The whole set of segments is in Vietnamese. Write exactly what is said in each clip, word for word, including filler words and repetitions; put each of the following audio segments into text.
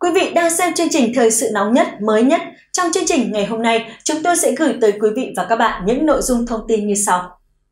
Quý vị đang xem chương trình thời sự nóng nhất, mới nhất. Trong chương trình ngày hôm nay, chúng tôi sẽ gửi tới quý vị và các bạn những nội dung thông tin như sau.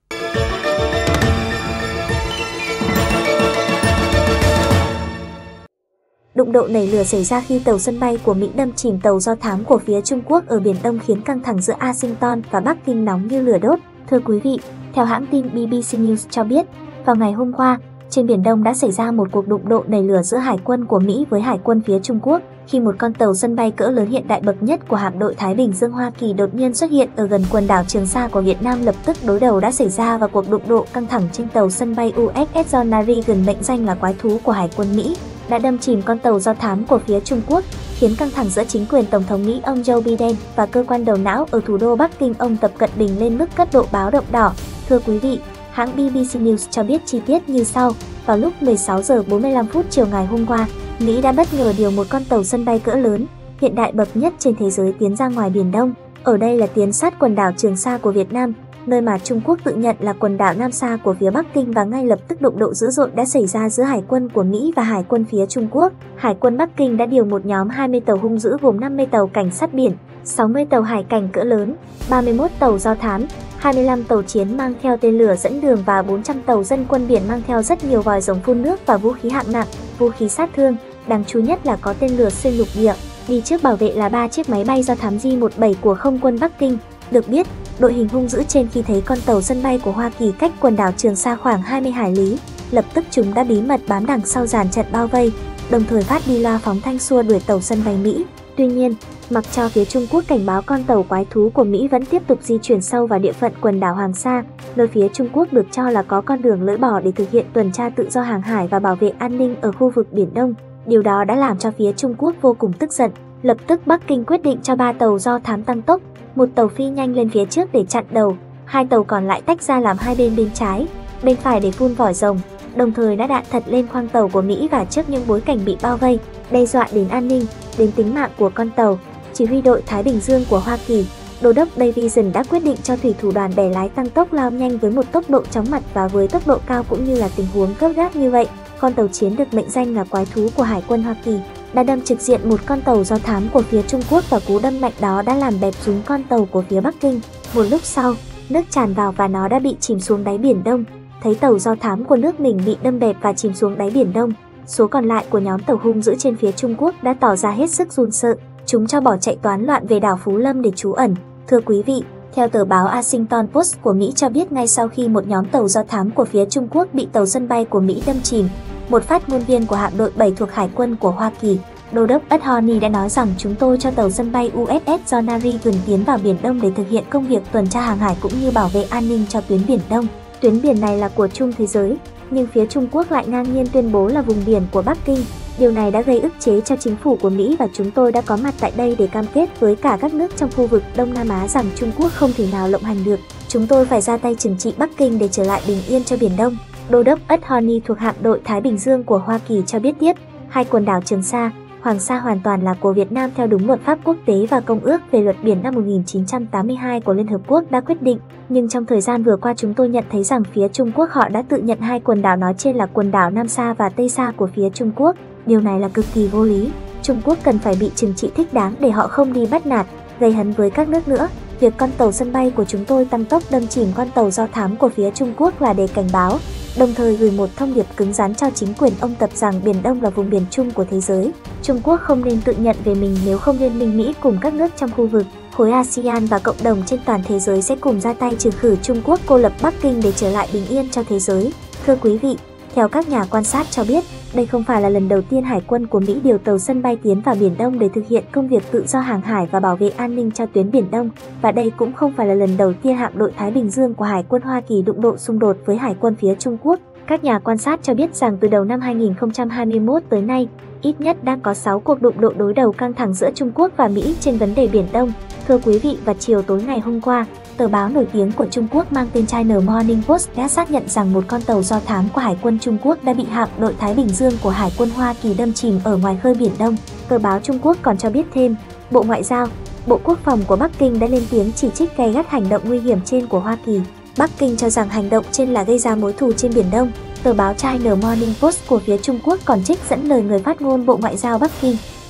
Đụng độ nảy lửa xảy ra khi tàu sân bay của Mỹ đâm chìm tàu do thám của phía Trung Quốc ở Biển Đông khiến căng thẳng giữa Washington và Bắc Kinh nóng như lửa đốt. Thưa quý vị, theo hãng tin B B C News cho biết, vào ngày hôm qua, trên Biển Đông đã xảy ra một cuộc đụng độ nảy lửa giữa Hải quân của Mỹ với Hải quân phía Trung Quốc, khi một con tàu sân bay cỡ lớn hiện đại bậc nhất của hạm đội Thái Bình Dương Hoa Kỳ đột nhiên xuất hiện ở gần quần đảo Trường Sa của Việt Nam. Lập tức đối đầu đã xảy ra và cuộc đụng độ căng thẳng trên tàu sân bay U S S Ronald Reagan, mệnh danh là quái thú của Hải quân Mỹ, đã đâm chìm con tàu do thám của phía Trung Quốc, khiến căng thẳng giữa chính quyền Tổng thống Mỹ ông Joe Biden và cơ quan đầu não ở thủ đô Bắc Kinh ông Tập Cận Bình lên mức cấp độ báo động đỏ. Thưa quý vị, hãng B B C News cho biết chi tiết như sau. Vào lúc mười sáu giờ bốn mươi lăm phút chiều ngày hôm qua, Mỹ đã bất ngờ điều một con tàu sân bay cỡ lớn, hiện đại bậc nhất trên thế giới tiến ra ngoài Biển Đông. Ở đây là tiến sát quần đảo Trường Sa của Việt Nam, nơi mà Trung Quốc tự nhận là quần đảo Nam Sa của phía Bắc Kinh, và ngay lập tức đụng độ dữ dội đã xảy ra giữa Hải quân của Mỹ và Hải quân phía Trung Quốc. Hải quân Bắc Kinh đã điều một nhóm hai mươi tàu hung dữ gồm năm mươi tàu cảnh sát biển, sáu mươi tàu hải cảnh cỡ lớn, ba mươi mốt tàu do thám, hai mươi lăm tàu chiến mang theo tên lửa dẫn đường và bốn trăm tàu dân quân biển mang theo rất nhiều vòi rồng phun nước và vũ khí hạng nặng, vũ khí sát thương, đáng chú nhất là có tên lửa xuyên lục địa. Đi trước bảo vệ là ba chiếc máy bay do thám J mười bảy của không quân Bắc Kinh. Được biết, đội hình hung dữ trên khi thấy con tàu sân bay của Hoa Kỳ cách quần đảo Trường Sa khoảng hai mươi hải lý, lập tức chúng đã bí mật bám đằng sau dàn trận bao vây, đồng thời phát đi loa phóng thanh xua đuổi tàu sân bay Mỹ. Tuy nhiên, mặc cho phía Trung Quốc cảnh báo, con tàu quái thú của Mỹ vẫn tiếp tục di chuyển sâu vào địa phận quần đảo Hoàng Sa, nơi phía Trung Quốc được cho là có con đường lưỡi bò để thực hiện tuần tra tự do hàng hải và bảo vệ an ninh ở khu vực Biển Đông. Điều đó đã làm cho phía Trung Quốc vô cùng tức giận. Lập tức Bắc Kinh quyết định cho ba tàu do thám tăng tốc, một tàu phi nhanh lên phía trước để chặn đầu, hai tàu còn lại tách ra làm hai bên bên trái, bên phải để phun vòi rồng, đồng thời đã đạn thật lên khoang tàu của Mỹ. Và trước những bối cảnh bị bao vây, đe dọa đến an ninh, đến tính mạng của con tàu, chỉ huy đội Thái Bình Dương của Hoa Kỳ, Đô đốc Davidson đã quyết định cho thủy thủ đoàn bè lái tăng tốc lao nhanh với một tốc độ chóng mặt và với tốc độ cao. Cũng như là tình huống gấp gáp như vậy, con tàu chiến được mệnh danh là quái thú của Hải quân Hoa Kỳ đã đâm trực diện một con tàu do thám của phía Trung Quốc, và cú đâm mạnh đó đã làm bẹp rúm con tàu của phía Bắc Kinh. Một lúc sau, nước tràn vào và nó đã bị chìm xuống đáy Biển Đông. Thấy tàu do thám của nước mình bị đâm bẹp và chìm xuống đáy Biển Đông, số còn lại của nhóm tàu hung dữ trên phía Trung Quốc đã tỏ ra hết sức run sợ. Chúng cho bỏ chạy toán loạn về đảo Phú Lâm để trú ẩn. Thưa quý vị, theo tờ báo Washington Post của Mỹ cho biết, ngay sau khi một nhóm tàu do thám của phía Trung Quốc bị tàu sân bay của Mỹ đâm chìm, một phát ngôn viên của hạm đội bảy thuộc Hải quân của Hoa Kỳ, Đô đốc Ed Horney đã nói rằng chúng tôi cho tàu sân bay U S S Ronald Reagan tiến vào Biển Đông để thực hiện công việc tuần tra hàng hải cũng như bảo vệ an ninh cho tuyến Biển Đông. Tuyến biển này là của chung thế giới, nhưng phía Trung Quốc lại ngang nhiên tuyên bố là vùng biển của Bắc Kinh. Điều này đã gây ức chế cho chính phủ của Mỹ, và chúng tôi đã có mặt tại đây để cam kết với cả các nước trong khu vực Đông Nam Á rằng Trung Quốc không thể nào lộng hành được. Chúng tôi phải ra tay trừng trị Bắc Kinh để trở lại bình yên cho Biển Đông. Đô đốc Ed Horney thuộc hạm đội Thái Bình Dương của Hoa Kỳ cho biết tiếp, hai quần đảo Trường Sa, Hoàng Sa hoàn toàn là của Việt Nam theo đúng luật pháp quốc tế và Công ước về luật biển năm một nghìn chín trăm tám mươi hai của Liên Hợp Quốc đã quyết định. Nhưng trong thời gian vừa qua chúng tôi nhận thấy rằng phía Trung Quốc họ đã tự nhận hai quần đảo nói trên là quần đảo Nam Sa và Tây Sa của phía Trung Quốc. Điều này là cực kỳ vô lý. Trung Quốc cần phải bị trừng trị thích đáng để họ không đi bắt nạt, gây hấn với các nước nữa. Việc con tàu sân bay của chúng tôi tăng tốc đâm chìm con tàu do thám của phía Trung Quốc là để cảnh báo, đồng thời gửi một thông điệp cứng rắn cho chính quyền ông Tập rằng Biển Đông là vùng biển chung của thế giới. Trung Quốc không nên tự nhận về mình, nếu không Liên minh Mỹ cùng các nước trong khu vực, khối a sê an và cộng đồng trên toàn thế giới sẽ cùng ra tay trừ khử Trung Quốc, cô lập Bắc Kinh để trở lại bình yên cho thế giới. Thưa quý vị, theo các nhà quan sát cho biết, đây không phải là lần đầu tiên Hải quân của Mỹ điều tàu sân bay tiến vào Biển Đông để thực hiện công việc tự do hàng hải và bảo vệ an ninh cho tuyến Biển Đông, và đây cũng không phải là lần đầu tiên hạm đội Thái Bình Dương của Hải quân Hoa Kỳ đụng độ xung đột với Hải quân phía Trung Quốc. Các nhà quan sát cho biết rằng từ đầu năm hai nghìn không trăm hai mươi mốt tới nay, ít nhất đang có sáu cuộc đụng độ đối đầu căng thẳng giữa Trung Quốc và Mỹ trên vấn đề Biển Đông. Thưa quý vị, vào chiều tối ngày hôm qua, tờ báo nổi tiếng của Trung Quốc mang tên China Morning Post đã xác nhận rằng một con tàu do thám của Hải quân Trung Quốc đã bị hạm đội Thái Bình Dương của Hải quân Hoa Kỳ đâm chìm ở ngoài khơi Biển Đông. Tờ báo Trung Quốc còn cho biết thêm, Bộ Ngoại giao, Bộ Quốc phòng của Bắc Kinh đã lên tiếng chỉ trích gay gắt hành động nguy hiểm trên của Hoa Kỳ. Bắc Kinh cho rằng hành động trên là gây ra mối thù trên Biển Đông. Tờ báo China Morning Post của phía Trung Quốc còn trích dẫn lời người phát ngôn Bộ Ngoại giao Bắc Kinh,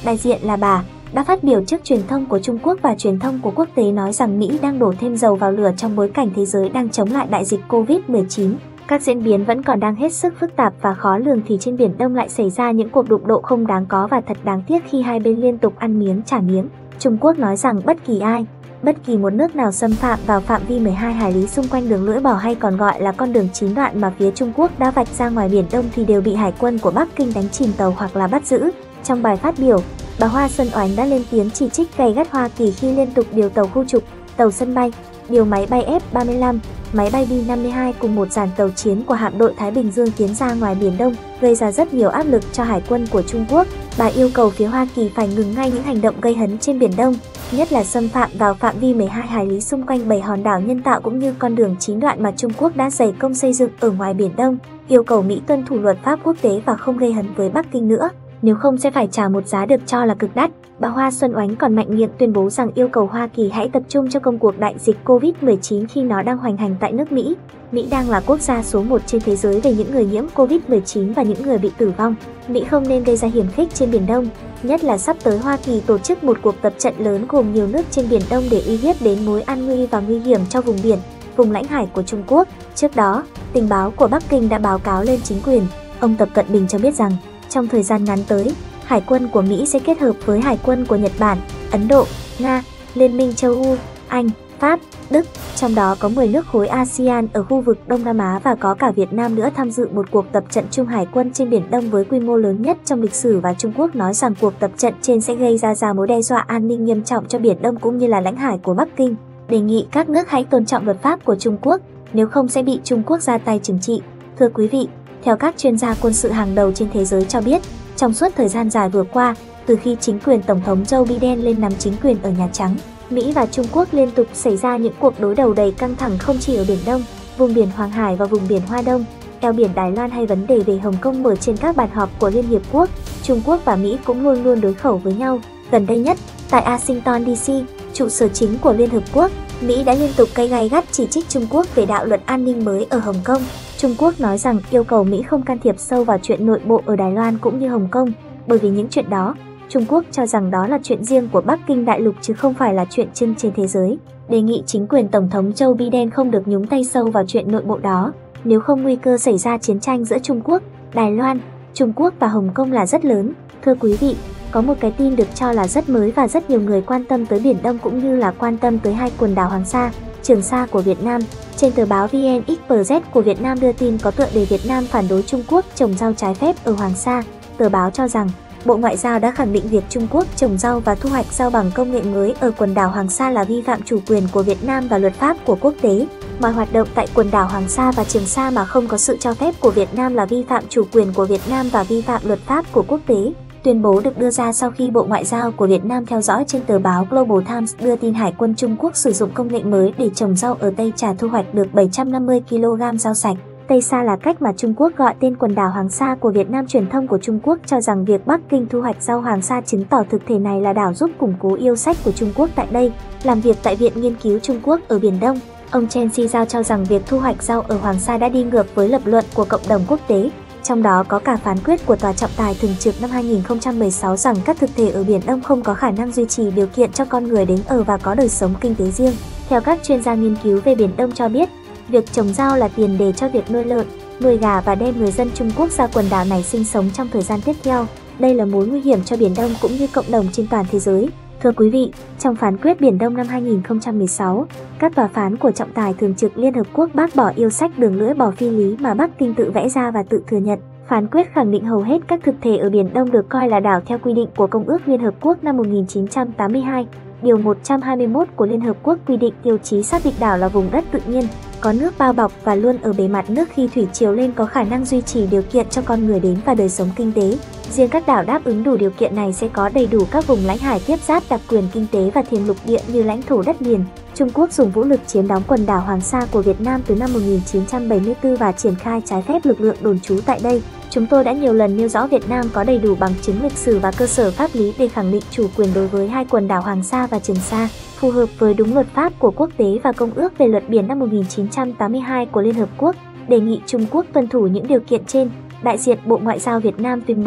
đại diện là bà, đã phát biểu trước truyền thông của Trung Quốc và truyền thông của quốc tế nói rằng Mỹ đang đổ thêm dầu vào lửa trong bối cảnh thế giới đang chống lại đại dịch Covid mười chín. Các diễn biến vẫn còn đang hết sức phức tạp và khó lường thì trên Biển Đông lại xảy ra những cuộc đụng độ không đáng có và thật đáng tiếc khi hai bên liên tục ăn miếng trả miếng. Trung Quốc nói rằng bất kỳ ai, bất kỳ một nước nào xâm phạm vào phạm vi mười hai hải lý xung quanh đường lưỡi bò hay còn gọi là con đường chín đoạn mà phía Trung Quốc đã vạch ra ngoài Biển Đông thì đều bị Hải quân của Bắc Kinh đánh chìm tàu hoặc là bắt giữ. Trong bài phát biểu, bà Hoa Xuân Oánh đã lên tiếng chỉ trích gay gắt Hoa Kỳ khi liên tục điều tàu khu trục, tàu sân bay, điều máy bay F ba mươi lăm, máy bay B năm mươi hai cùng một dàn tàu chiến của hạm đội Thái Bình Dương tiến ra ngoài Biển Đông, gây ra rất nhiều áp lực cho Hải quân của Trung Quốc. Bà yêu cầu phía Hoa Kỳ phải ngừng ngay những hành động gây hấn trên Biển Đông, nhất là xâm phạm vào phạm vi mười hai hải lý xung quanh bảy hòn đảo nhân tạo cũng như con đường chín đoạn mà Trung Quốc đã dày công xây dựng ở ngoài Biển Đông, yêu cầu Mỹ tuân thủ luật pháp quốc tế và không gây hấn với Bắc Kinh nữa, nếu không sẽ phải trả một giá được cho là cực đắt. Bà Hoa Xuân Oánh còn mạnh miệng tuyên bố rằng yêu cầu Hoa Kỳ hãy tập trung cho công cuộc đại dịch Covid mười chín khi nó đang hoành hành tại nước Mỹ. Mỹ đang là quốc gia số một trên thế giới về những người nhiễm Covid mười chín và những người bị tử vong. Mỹ không nên gây ra hiểm khích trên Biển Đông, nhất là sắp tới Hoa Kỳ tổ chức một cuộc tập trận lớn gồm nhiều nước trên Biển Đông để uy hiếp đến mối an nguy và nguy hiểm cho vùng biển, vùng lãnh hải của Trung Quốc. Trước đó, tình báo của Bắc Kinh đã báo cáo lên chính quyền. Ông Tập Cận Bình cho biết rằng, trong thời gian ngắn tới, Hải quân của Mỹ sẽ kết hợp với Hải quân của Nhật Bản, Ấn Độ, Nga, Liên minh châu Âu, Anh, Pháp, Đức, trong đó có mười nước khối a sê an ở khu vực Đông Nam Á và có cả Việt Nam nữa tham dự một cuộc tập trận chung hải quân trên Biển Đông với quy mô lớn nhất trong lịch sử và Trung Quốc nói rằng cuộc tập trận trên sẽ gây ra ra mối đe dọa an ninh nghiêm trọng cho Biển Đông cũng như là lãnh hải của Bắc Kinh. Đề nghị các nước hãy tôn trọng luật pháp của Trung Quốc, nếu không sẽ bị Trung Quốc ra tay trừng trị. Thưa quý vị, theo các chuyên gia quân sự hàng đầu trên thế giới cho biết, trong suốt thời gian dài vừa qua, từ khi chính quyền Tổng thống Joe Biden lên nắm chính quyền ở Nhà Trắng, Mỹ và Trung Quốc liên tục xảy ra những cuộc đối đầu đầy căng thẳng không chỉ ở Biển Đông, vùng biển Hoàng Hải và vùng biển Hoa Đông, eo biển Đài Loan hay vấn đề về Hồng Kông mở trên các bàn họp của Liên Hiệp Quốc. Trung Quốc và Mỹ cũng luôn luôn đối khẩu với nhau. Gần đây nhất, tại Washington đê xê, trụ sở chính của Liên Hợp Quốc, Mỹ đã liên tục cay gay gắt chỉ trích Trung Quốc về đạo luật an ninh mới ở Hồng Kông. Trung Quốc nói rằng yêu cầu Mỹ không can thiệp sâu vào chuyện nội bộ ở Đài Loan cũng như Hồng Kông, bởi vì những chuyện đó, Trung Quốc cho rằng đó là chuyện riêng của Bắc Kinh đại lục chứ không phải là chuyện chung trên thế giới. Đề nghị chính quyền Tổng thống Joe Biden không được nhúng tay sâu vào chuyện nội bộ đó, nếu không nguy cơ xảy ra chiến tranh giữa Trung Quốc, Đài Loan, Trung Quốc và Hồng Kông là rất lớn. Thưa quý vị, có một cái tin được cho là rất mới và rất nhiều người quan tâm tới Biển Đông cũng như là quan tâm tới hai quần đảo Hoàng Sa, Trường Sa của Việt Nam. Trên tờ báo vê en Express của Việt Nam đưa tin có tựa đề Việt Nam phản đối Trung Quốc trồng rau trái phép ở Hoàng Sa. Tờ báo cho rằng, Bộ Ngoại giao đã khẳng định việc Trung Quốc trồng rau và thu hoạch rau bằng công nghệ mới ở quần đảo Hoàng Sa là vi phạm chủ quyền của Việt Nam và luật pháp của quốc tế. Mọi hoạt động tại quần đảo Hoàng Sa và Trường Sa mà không có sự cho phép của Việt Nam là vi phạm chủ quyền của Việt Nam và vi phạm luật pháp của quốc tế. Tuyên bố được đưa ra sau khi Bộ Ngoại giao của Việt Nam theo dõi trên tờ báo Global Times đưa tin Hải quân Trung Quốc sử dụng công nghệ mới để trồng rau ở Tây Trà thu hoạch được bảy trăm năm mươi ki lô gam rau sạch. Tây Sa là cách mà Trung Quốc gọi tên quần đảo Hoàng Sa của Việt Nam. Truyền thông của Trung Quốc cho rằng việc Bắc Kinh thu hoạch rau Hoàng Sa chứng tỏ thực thể này là đảo giúp củng cố yêu sách của Trung Quốc tại đây. Làm việc tại Viện Nghiên cứu Trung Quốc ở Biển Đông, ông Chen Xizhao cho rằng việc thu hoạch rau ở Hoàng Sa đã đi ngược với lập luận của cộng đồng quốc tế. Trong đó có cả phán quyết của Tòa trọng tài thường trực năm hai nghìn không trăm mười sáu rằng các thực thể ở Biển Đông không có khả năng duy trì điều kiện cho con người đến ở và có đời sống kinh tế riêng. Theo các chuyên gia nghiên cứu về Biển Đông cho biết, việc trồng rau là tiền đề cho việc nuôi lợn, nuôi gà và đem người dân Trung Quốc ra quần đảo này sinh sống trong thời gian tiếp theo. Đây là mối nguy hiểm cho Biển Đông cũng như cộng đồng trên toàn thế giới. Thưa quý vị, trong phán quyết Biển Đông năm hai nghìn không trăm mười sáu, các tòa phán của trọng tài thường trực Liên Hợp Quốc bác bỏ yêu sách đường lưỡi bò phi lý mà Bắc Kinh tự vẽ ra và tự thừa nhận. Phán quyết khẳng định hầu hết các thực thể ở Biển Đông được coi là đảo theo quy định của Công ước Liên Hợp Quốc năm một nghìn chín trăm tám mươi hai. Điều một trăm hai mươi mốt của Liên Hợp Quốc quy định tiêu chí xác định đảo là vùng đất tự nhiên, có nước bao bọc và luôn ở bề mặt nước khi thủy triều lên có khả năng duy trì điều kiện cho con người đến và đời sống kinh tế. Riêng các đảo đáp ứng đủ điều kiện này sẽ có đầy đủ các vùng lãnh hải tiếp giáp đặc quyền kinh tế và thềm lục địa như lãnh thổ đất liền. Trung Quốc dùng vũ lực chiếm đóng quần đảo Hoàng Sa của Việt Nam từ năm một nghìn chín trăm bảy mươi tư và triển khai trái phép lực lượng đồn trú tại đây. Chúng tôi đã nhiều lần nêu rõ Việt Nam có đầy đủ bằng chứng lịch sử và cơ sở pháp lý để khẳng định chủ quyền đối với hai quần đảo Hoàng Sa và Trường Sa, phù hợp với đúng luật pháp của quốc tế và Công ước về luật biển năm một nghìn chín trăm tám mươi hai của Liên Hợp Quốc. Đề nghị Trung Quốc tuân thủ những điều kiện trên, đại diện Bộ Ngoại giao Việt Nam tuyên bố.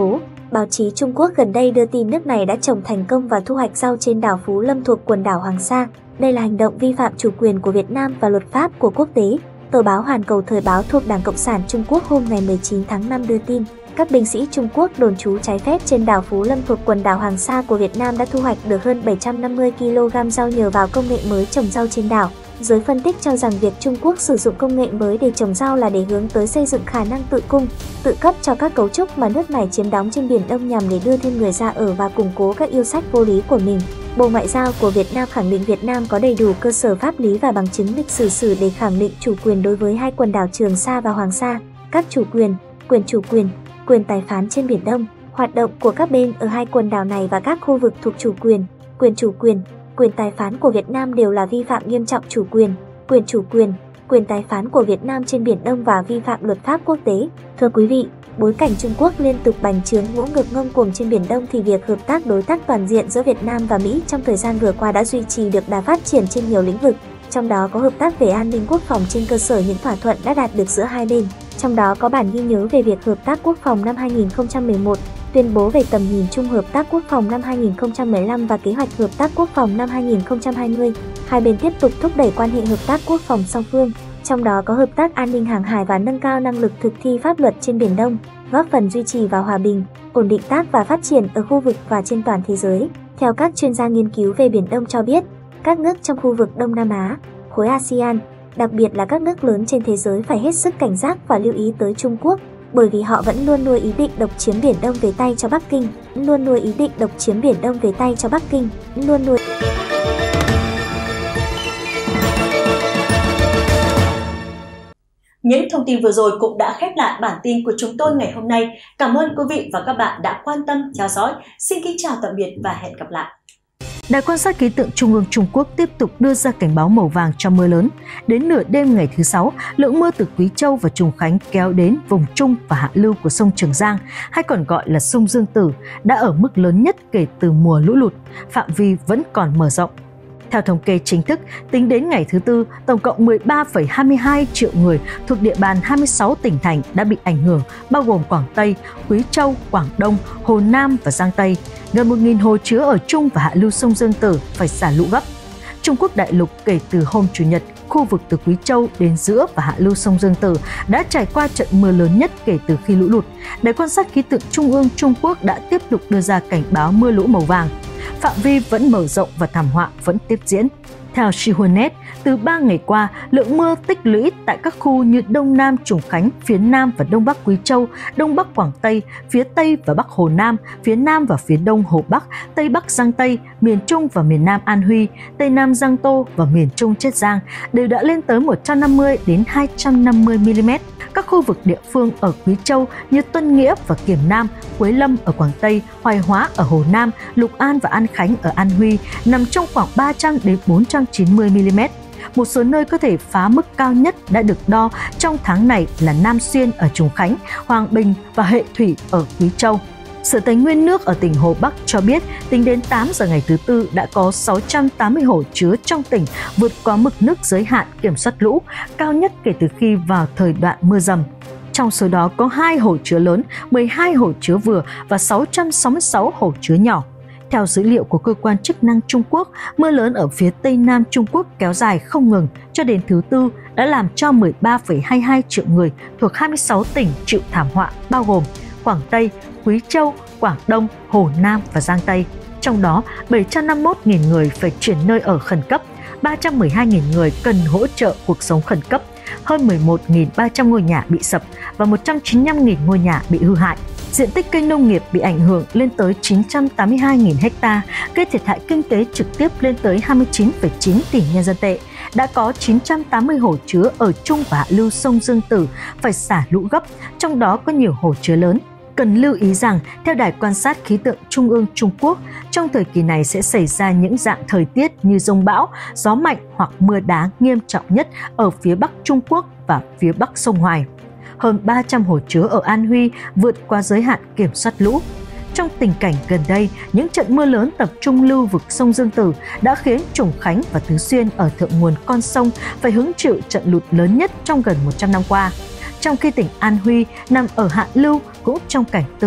Báo chí Trung Quốc gần đây đưa tin nước này đã trồng thành công và thu hoạch rau trên đảo Phú Lâm thuộc quần đảo Hoàng Sa. Đây là hành động vi phạm chủ quyền của Việt Nam và luật pháp của quốc tế. Tờ báo Hoàn Cầu Thời báo thuộc Đảng Cộng sản Trung Quốc hôm ngày mười chín tháng năm đưa tin, các binh sĩ Trung Quốc đồn trú trái phép trên đảo Phú Lâm thuộc quần đảo Hoàng Sa của Việt Nam đã thu hoạch được hơn bảy trăm năm mươi ki lô gam rau nhờ vào công nghệ mới trồng rau trên đảo. Giới phân tích cho rằng việc Trung Quốc sử dụng công nghệ mới để trồng rau là để hướng tới xây dựng khả năng tự cung, tự cấp cho các cấu trúc mà nước này chiếm đóng trên Biển Đông nhằm để đưa thêm người ra ở và củng cố các yêu sách vô lý của mình. Bộ Ngoại giao của Việt Nam khẳng định Việt Nam có đầy đủ cơ sở pháp lý và bằng chứng lịch sử sử để khẳng định chủ quyền đối với hai quần đảo Trường Sa và Hoàng Sa, các chủ quyền, quyền chủ quyền, quyền tài phán trên Biển Đông. Hoạt động của các bên ở hai quần đảo này và các khu vực thuộc chủ quyền, quyền chủ quyền, quyền tài phán của Việt Nam đều là vi phạm nghiêm trọng chủ quyền, quyền chủ quyền, quyền tài phán của Việt Nam trên Biển Đông và vi phạm luật pháp quốc tế. Thưa quý vị, bối cảnh Trung Quốc liên tục bành trướng ngỗ ngược ngông cuồng trên Biển Đông thì việc hợp tác đối tác toàn diện giữa Việt Nam và Mỹ trong thời gian vừa qua đã duy trì được đà phát triển trên nhiều lĩnh vực, trong đó có hợp tác về an ninh quốc phòng trên cơ sở những thỏa thuận đã đạt được giữa hai bên. Trong đó có bản ghi nhớ về việc hợp tác quốc phòng năm hai nghìn không trăm mười một, tuyên bố về tầm nhìn chung hợp tác quốc phòng năm hai nghìn không trăm mười lăm và kế hoạch hợp tác quốc phòng năm hai nghìn không trăm hai mươi. Hai bên tiếp tục thúc đẩy quan hệ hợp tác quốc phòng song phương, trong đó có hợp tác an ninh hàng hải và nâng cao năng lực thực thi pháp luật trên Biển Đông, góp phần duy trì và hòa bình, ổn định tác và phát triển ở khu vực và trên toàn thế giới. Theo các chuyên gia nghiên cứu về Biển Đông cho biết, các nước trong khu vực Đông Nam Á, khối a sê an, đặc biệt là các nước lớn trên thế giới phải hết sức cảnh giác và lưu ý tới Trung Quốc, bởi vì họ vẫn luôn nuôi ý định độc chiếm Biển Đông về tay cho Bắc Kinh, luôn nuôi ý định độc chiếm Biển Đông về tay cho Bắc Kinh, luôn nuôi. Những thông tin vừa rồi cũng đã khép lại bản tin của chúng tôi ngày hôm nay. Cảm ơn quý vị và các bạn đã quan tâm theo dõi. Xin kính chào tạm biệt và hẹn gặp lại. Đài quan sát khí tượng Trung ương Trung Quốc tiếp tục đưa ra cảnh báo màu vàng cho mưa lớn. Đến nửa đêm ngày thứ Sáu, lượng mưa từ Quý Châu và Trùng Khánh kéo đến vùng trung và hạ lưu của sông Trường Giang, hay còn gọi là sông Dương Tử, đã ở mức lớn nhất kể từ mùa lũ lụt, phạm vi vẫn còn mở rộng. Theo thống kê chính thức, tính đến ngày thứ Tư, tổng cộng mười ba phẩy hai mươi hai triệu người thuộc địa bàn hai mươi sáu tỉnh thành đã bị ảnh hưởng, bao gồm Quảng Tây, Quý Châu, Quảng Đông, Hồ Nam và Giang Tây. Gần một nghìn hồ chứa ở trung và hạ lưu sông Dương Tử phải xả lũ gấp. Trung Quốc đại lục kể từ hôm Chủ nhật, khu vực từ Quý Châu đến giữa và hạ lưu sông Dương Tử đã trải qua trận mưa lớn nhất kể từ khi lũ lụt. Đài quan sát khí tượng Trung ương Trung Quốc đã tiếp tục đưa ra cảnh báo mưa lũ màu vàng. Phạm vi vẫn mở rộng và thảm họa vẫn tiếp diễn. Theo Shihuanet, từ ba ngày qua, lượng mưa tích lũy tại các khu như Đông Nam Trùng Khánh, phía Nam và Đông Bắc Quý Châu, Đông Bắc Quảng Tây, phía Tây và Bắc Hồ Nam, phía Nam và phía Đông Hồ Bắc, Tây Bắc Giang Tây, miền Trung và miền Nam An Huy, Tây Nam Giang Tô và miền Trung Chiết Giang đều đã lên tới một trăm năm mươi đến hai trăm năm mươi mi-li-mét. Các khu vực địa phương ở Quý Châu như Tuân Nghĩa và Kiểm Nam, Quế Lâm ở Quảng Tây, Hoài Hóa ở Hồ Nam, Lục An và An Khánh ở An Huy nằm trong khoảng ba trăm đến bốn trăm chín mươi mi-li-mét. Một số nơi có thể phá mức cao nhất đã được đo trong tháng này là Nam Xuyên ở Trùng Khánh, Hoàng Bình và Hệ Thủy ở Quý Châu. Sở Tài nguyên nước ở tỉnh Hồ Bắc cho biết tính đến tám giờ ngày thứ Tư đã có sáu trăm tám mươi hồ chứa trong tỉnh vượt quá mực nước giới hạn kiểm soát lũ, cao nhất kể từ khi vào thời đoạn mưa dầm. Trong số đó có hai hồ chứa lớn, mười hai hồ chứa vừa và sáu trăm sáu mươi sáu hồ chứa nhỏ. Theo dữ liệu của cơ quan chức năng Trung Quốc, mưa lớn ở phía Tây Nam Trung Quốc kéo dài không ngừng cho đến thứ Tư đã làm cho mười ba phẩy hai mươi hai triệu người thuộc hai mươi sáu tỉnh chịu thảm họa, bao gồm Quảng Tây, Quý Châu, Quảng Đông, Hồ Nam và Giang Tây. Trong đó, bảy trăm năm mươi mốt nghìn người phải chuyển nơi ở khẩn cấp, ba trăm mười hai nghìn người cần hỗ trợ cuộc sống khẩn cấp, hơn mười một nghìn ba trăm ngôi nhà bị sập và một trăm chín mươi lăm nghìn ngôi nhà bị hư hại. Diện tích cây nông nghiệp bị ảnh hưởng lên tới chín trăm tám mươi hai nghìn ha, gây thiệt hại kinh tế trực tiếp lên tới hai mươi chín phẩy chín tỷ nhân dân tệ. Đã có chín trăm tám mươi hồ chứa ở trung và hạ lưu sông Dương Tử phải xả lũ gấp, trong đó có nhiều hồ chứa lớn. Cần lưu ý rằng, theo Đài quan sát khí tượng Trung ương Trung Quốc, trong thời kỳ này sẽ xảy ra những dạng thời tiết như dông bão, gió mạnh hoặc mưa đá nghiêm trọng nhất ở phía Bắc Trung Quốc và phía Bắc sông Hoài. Hơn ba trăm hồ chứa ở An Huy vượt qua giới hạn kiểm soát lũ. Trong tình cảnh gần đây, những trận mưa lớn tập trung lưu vực sông Dương Tử đã khiến Trùng Khánh và Tứ Xuyên ở thượng nguồn con sông phải hứng chịu trận lụt lớn nhất trong gần một trăm năm qua. Trong khi tỉnh An Huy nằm ở hạ lưu cũng trong cảnh tương tự.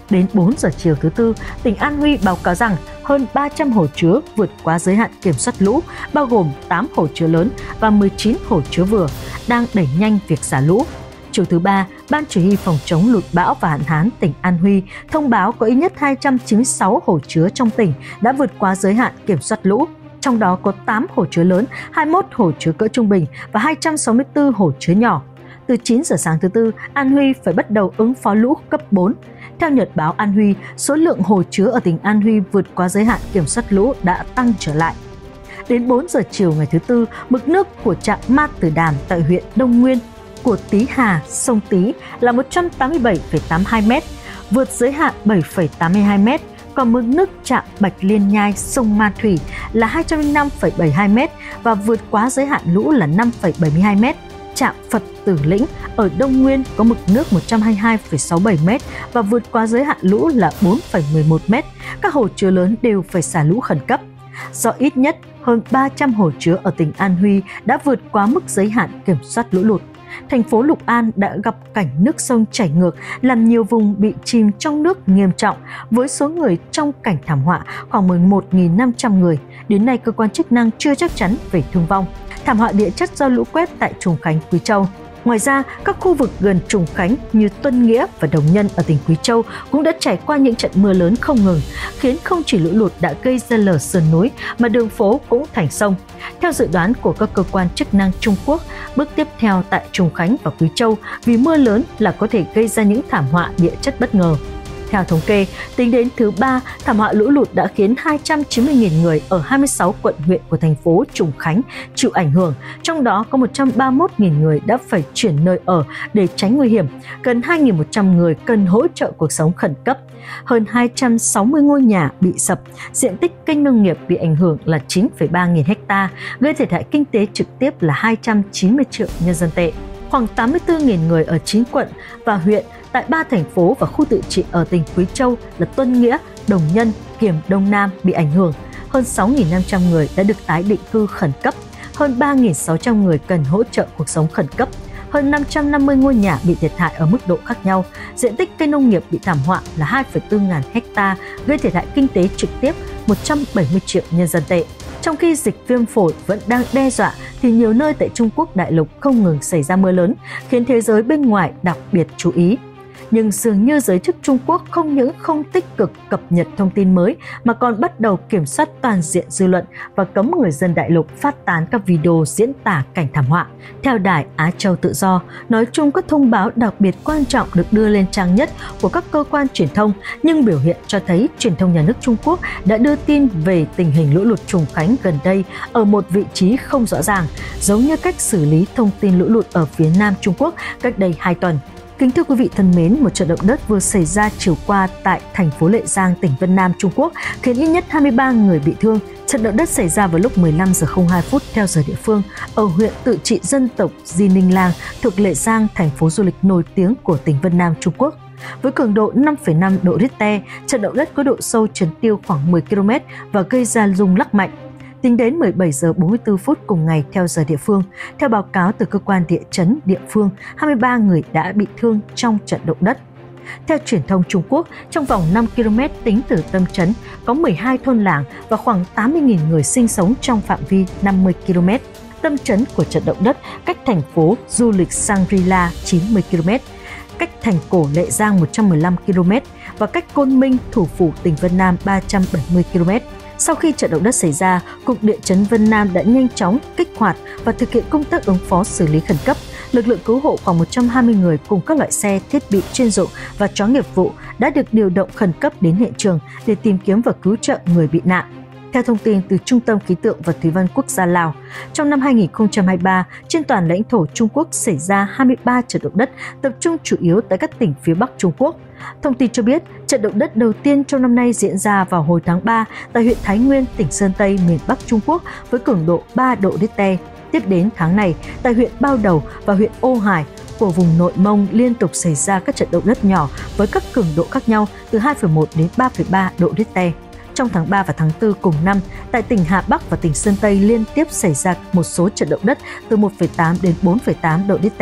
Đến bốn giờ chiều thứ Tư, tỉnh An Huy báo cáo rằng hơn ba trăm hồ chứa vượt quá giới hạn kiểm soát lũ, bao gồm tám hồ chứa lớn và mười chín hồ chứa vừa, đang đẩy nhanh việc xả lũ. Chiều thứ Ba, Ban Chỉ huy phòng chống lụt bão và hạn hán tỉnh An Huy thông báo có ít nhất hai trăm chín mươi sáu hồ chứa trong tỉnh đã vượt quá giới hạn kiểm soát lũ. Trong đó có tám hồ chứa lớn, hai mươi mốt hồ chứa cỡ trung bình và hai trăm sáu mươi tư hồ chứa nhỏ. Từ chín giờ sáng thứ Tư, An Huy phải bắt đầu ứng phó lũ cấp bốn. Theo Nhật báo An Huy, số lượng hồ chứa ở tỉnh An Huy vượt quá giới hạn kiểm soát lũ đã tăng trở lại. Đến bốn giờ chiều ngày thứ Tư, mực nước của trạm Ma Tử Đàm tại huyện Đông Nguyên của Tý Hà, sông Tý là một trăm tám mươi bảy phẩy tám hai mét, vượt giới hạn bảy phẩy tám mươi hai mét. Còn mực nước trạm Bạch Liên Nhai, sông Ma Thủy là hai trăm lẻ năm phẩy bảy mươi hai mét và vượt quá giới hạn lũ là năm phẩy bảy mươi hai mét. Trạm Phật Tử Lĩnh ở Đông Nguyên có mực nước một trăm hai mươi hai phẩy sáu mươi bảy mét và vượt quá giới hạn lũ là bốn phẩy mười một mét. Các hồ chứa lớn đều phải xả lũ khẩn cấp. Do ít nhất hơn ba trăm hồ chứa ở tỉnh An Huy đã vượt quá mức giới hạn kiểm soát lũ lụt, thành phố Lục An đã gặp cảnh nước sông chảy ngược, làm nhiều vùng bị chìm trong nước nghiêm trọng, với số người trong cảnh thảm họa khoảng mười một nghìn năm trăm người. Đến nay, cơ quan chức năng chưa chắc chắn về thương vong. Thảm họa địa chất do lũ quét tại Trùng Khánh, Quý Châu. Ngoài ra, các khu vực gần Trùng Khánh như Tuân Nghĩa và Đồng Nhân ở tỉnh Quý Châu cũng đã trải qua những trận mưa lớn không ngừng, khiến không chỉ lũ lụt đã gây ra lở sườn núi mà đường phố cũng thành sông. Theo dự đoán của các cơ quan chức năng Trung Quốc, bước tiếp theo tại Trùng Khánh và Quý Châu vì mưa lớn là có thể gây ra những thảm họa địa chất bất ngờ. Theo thống kê, tính đến thứ Ba, thảm họa lũ lụt đã khiến hai trăm chín mươi nghìn người ở hai mươi sáu quận huyện của thành phố Trùng Khánh chịu ảnh hưởng, trong đó có một trăm ba mươi mốt nghìn người đã phải chuyển nơi ở để tránh nguy hiểm, gần hai nghìn một trăm người cần hỗ trợ cuộc sống khẩn cấp. Hơn hai trăm sáu mươi ngôi nhà bị sập, diện tích kênh nông nghiệp bị ảnh hưởng là chín phẩy ba nghìn ha, gây thiệt hại kinh tế trực tiếp là hai trăm chín mươi triệu nhân dân tệ. Khoảng tám mươi tư nghìn người ở chín quận và huyện tại ba thành phố và khu tự trị ở tỉnh Quý Châu là Tuân Nghĩa, Đồng Nhân, Kiểm Đông Nam bị ảnh hưởng. Hơn sáu nghìn năm trăm người đã được tái định cư khẩn cấp, hơn ba nghìn sáu trăm người cần hỗ trợ cuộc sống khẩn cấp. Hơn năm trăm năm mươi ngôi nhà bị thiệt hại ở mức độ khác nhau. Diện tích cây nông nghiệp bị thảm họa là hai phẩy bốn ngàn ha, gây thiệt hại kinh tế trực tiếp một trăm bảy mươi triệu nhân dân tệ. Trong khi dịch viêm phổi vẫn đang đe dọa thì nhiều nơi tại Trung Quốc đại lục không ngừng xảy ra mưa lớn, khiến thế giới bên ngoài đặc biệt chú ý. Nhưng dường như giới chức Trung Quốc không những không tích cực cập nhật thông tin mới mà còn bắt đầu kiểm soát toàn diện dư luận và cấm người dân đại lục phát tán các video diễn tả cảnh thảm họa. Theo đài Á Châu Tự Do, nói chung các thông báo đặc biệt quan trọng được đưa lên trang nhất của các cơ quan truyền thông, nhưng biểu hiện cho thấy truyền thông nhà nước Trung Quốc đã đưa tin về tình hình lũ lụt Trùng Khánh gần đây ở một vị trí không rõ ràng, giống như cách xử lý thông tin lũ lụt ở phía Nam Trung Quốc cách đây hai tuần. Kính thưa quý vị thân mến, một trận động đất vừa xảy ra chiều qua tại thành phố Lệ Giang, tỉnh Vân Nam, Trung Quốc, khiến ít nhất hai mươi ba người bị thương. Trận động đất xảy ra vào lúc mười lăm giờ không hai phút theo giờ địa phương ở huyện tự trị dân tộc Di Ninh Lang thuộc Lệ Giang, thành phố du lịch nổi tiếng của tỉnh Vân Nam, Trung Quốc. Với cường độ năm phẩy năm độ Richter, trận động đất có độ sâu chấn tiêu khoảng mười ki lô mét và gây ra rung lắc mạnh. Tính đến mười bảy giờ bốn mươi tư phút cùng ngày theo giờ địa phương, theo báo cáo từ cơ quan địa chấn địa phương, hai mươi ba người đã bị thương trong trận động đất. Theo truyền thông Trung Quốc, trong vòng năm ki lô mét tính từ tâm chấn, có mười hai thôn làng và khoảng tám mươi nghìn người sinh sống trong phạm vi năm mươi ki lô mét. Tâm chấn của trận động đất cách thành phố du lịch Shangri-La chín mươi ki lô mét, cách thành cổ Lệ Giang một trăm mười lăm ki lô mét và cách Côn Minh, thủ phủ tỉnh Vân Nam ba trăm bảy mươi ki lô mét. Sau khi trận động đất xảy ra, Cục Địa chấn Vân Nam đã nhanh chóng kích hoạt và thực hiện công tác ứng phó xử lý khẩn cấp. Lực lượng cứu hộ khoảng một trăm hai mươi người cùng các loại xe, thiết bị chuyên dụng và chó nghiệp vụ đã được điều động khẩn cấp đến hiện trường để tìm kiếm và cứu trợ người bị nạn. Theo thông tin từ Trung tâm Khí tượng và Thủy văn Quốc gia Lào, trong năm hai nghìn không trăm hai mươi ba, trên toàn lãnh thổ Trung Quốc xảy ra hai mươi ba trận động đất, tập trung chủ yếu tại các tỉnh phía Bắc Trung Quốc. Thông tin cho biết, trận động đất đầu tiên trong năm nay diễn ra vào hồi tháng ba tại huyện Thái Nguyên, tỉnh Sơn Tây, miền Bắc Trung Quốc với cường độ ba độ Richter. Tiếp đến tháng này, tại huyện Bao Đầu và huyện Ô Hải của vùng Nội Mông liên tục xảy ra các trận động đất nhỏ với các cường độ khác nhau từ hai phẩy một đến ba phẩy ba độ Richter. Trong tháng ba và tháng tư cùng năm, tại tỉnh Hà Bắc và tỉnh Sơn Tây liên tiếp xảy ra một số trận động đất từ một phẩy tám đến bốn phẩy tám độ Richter.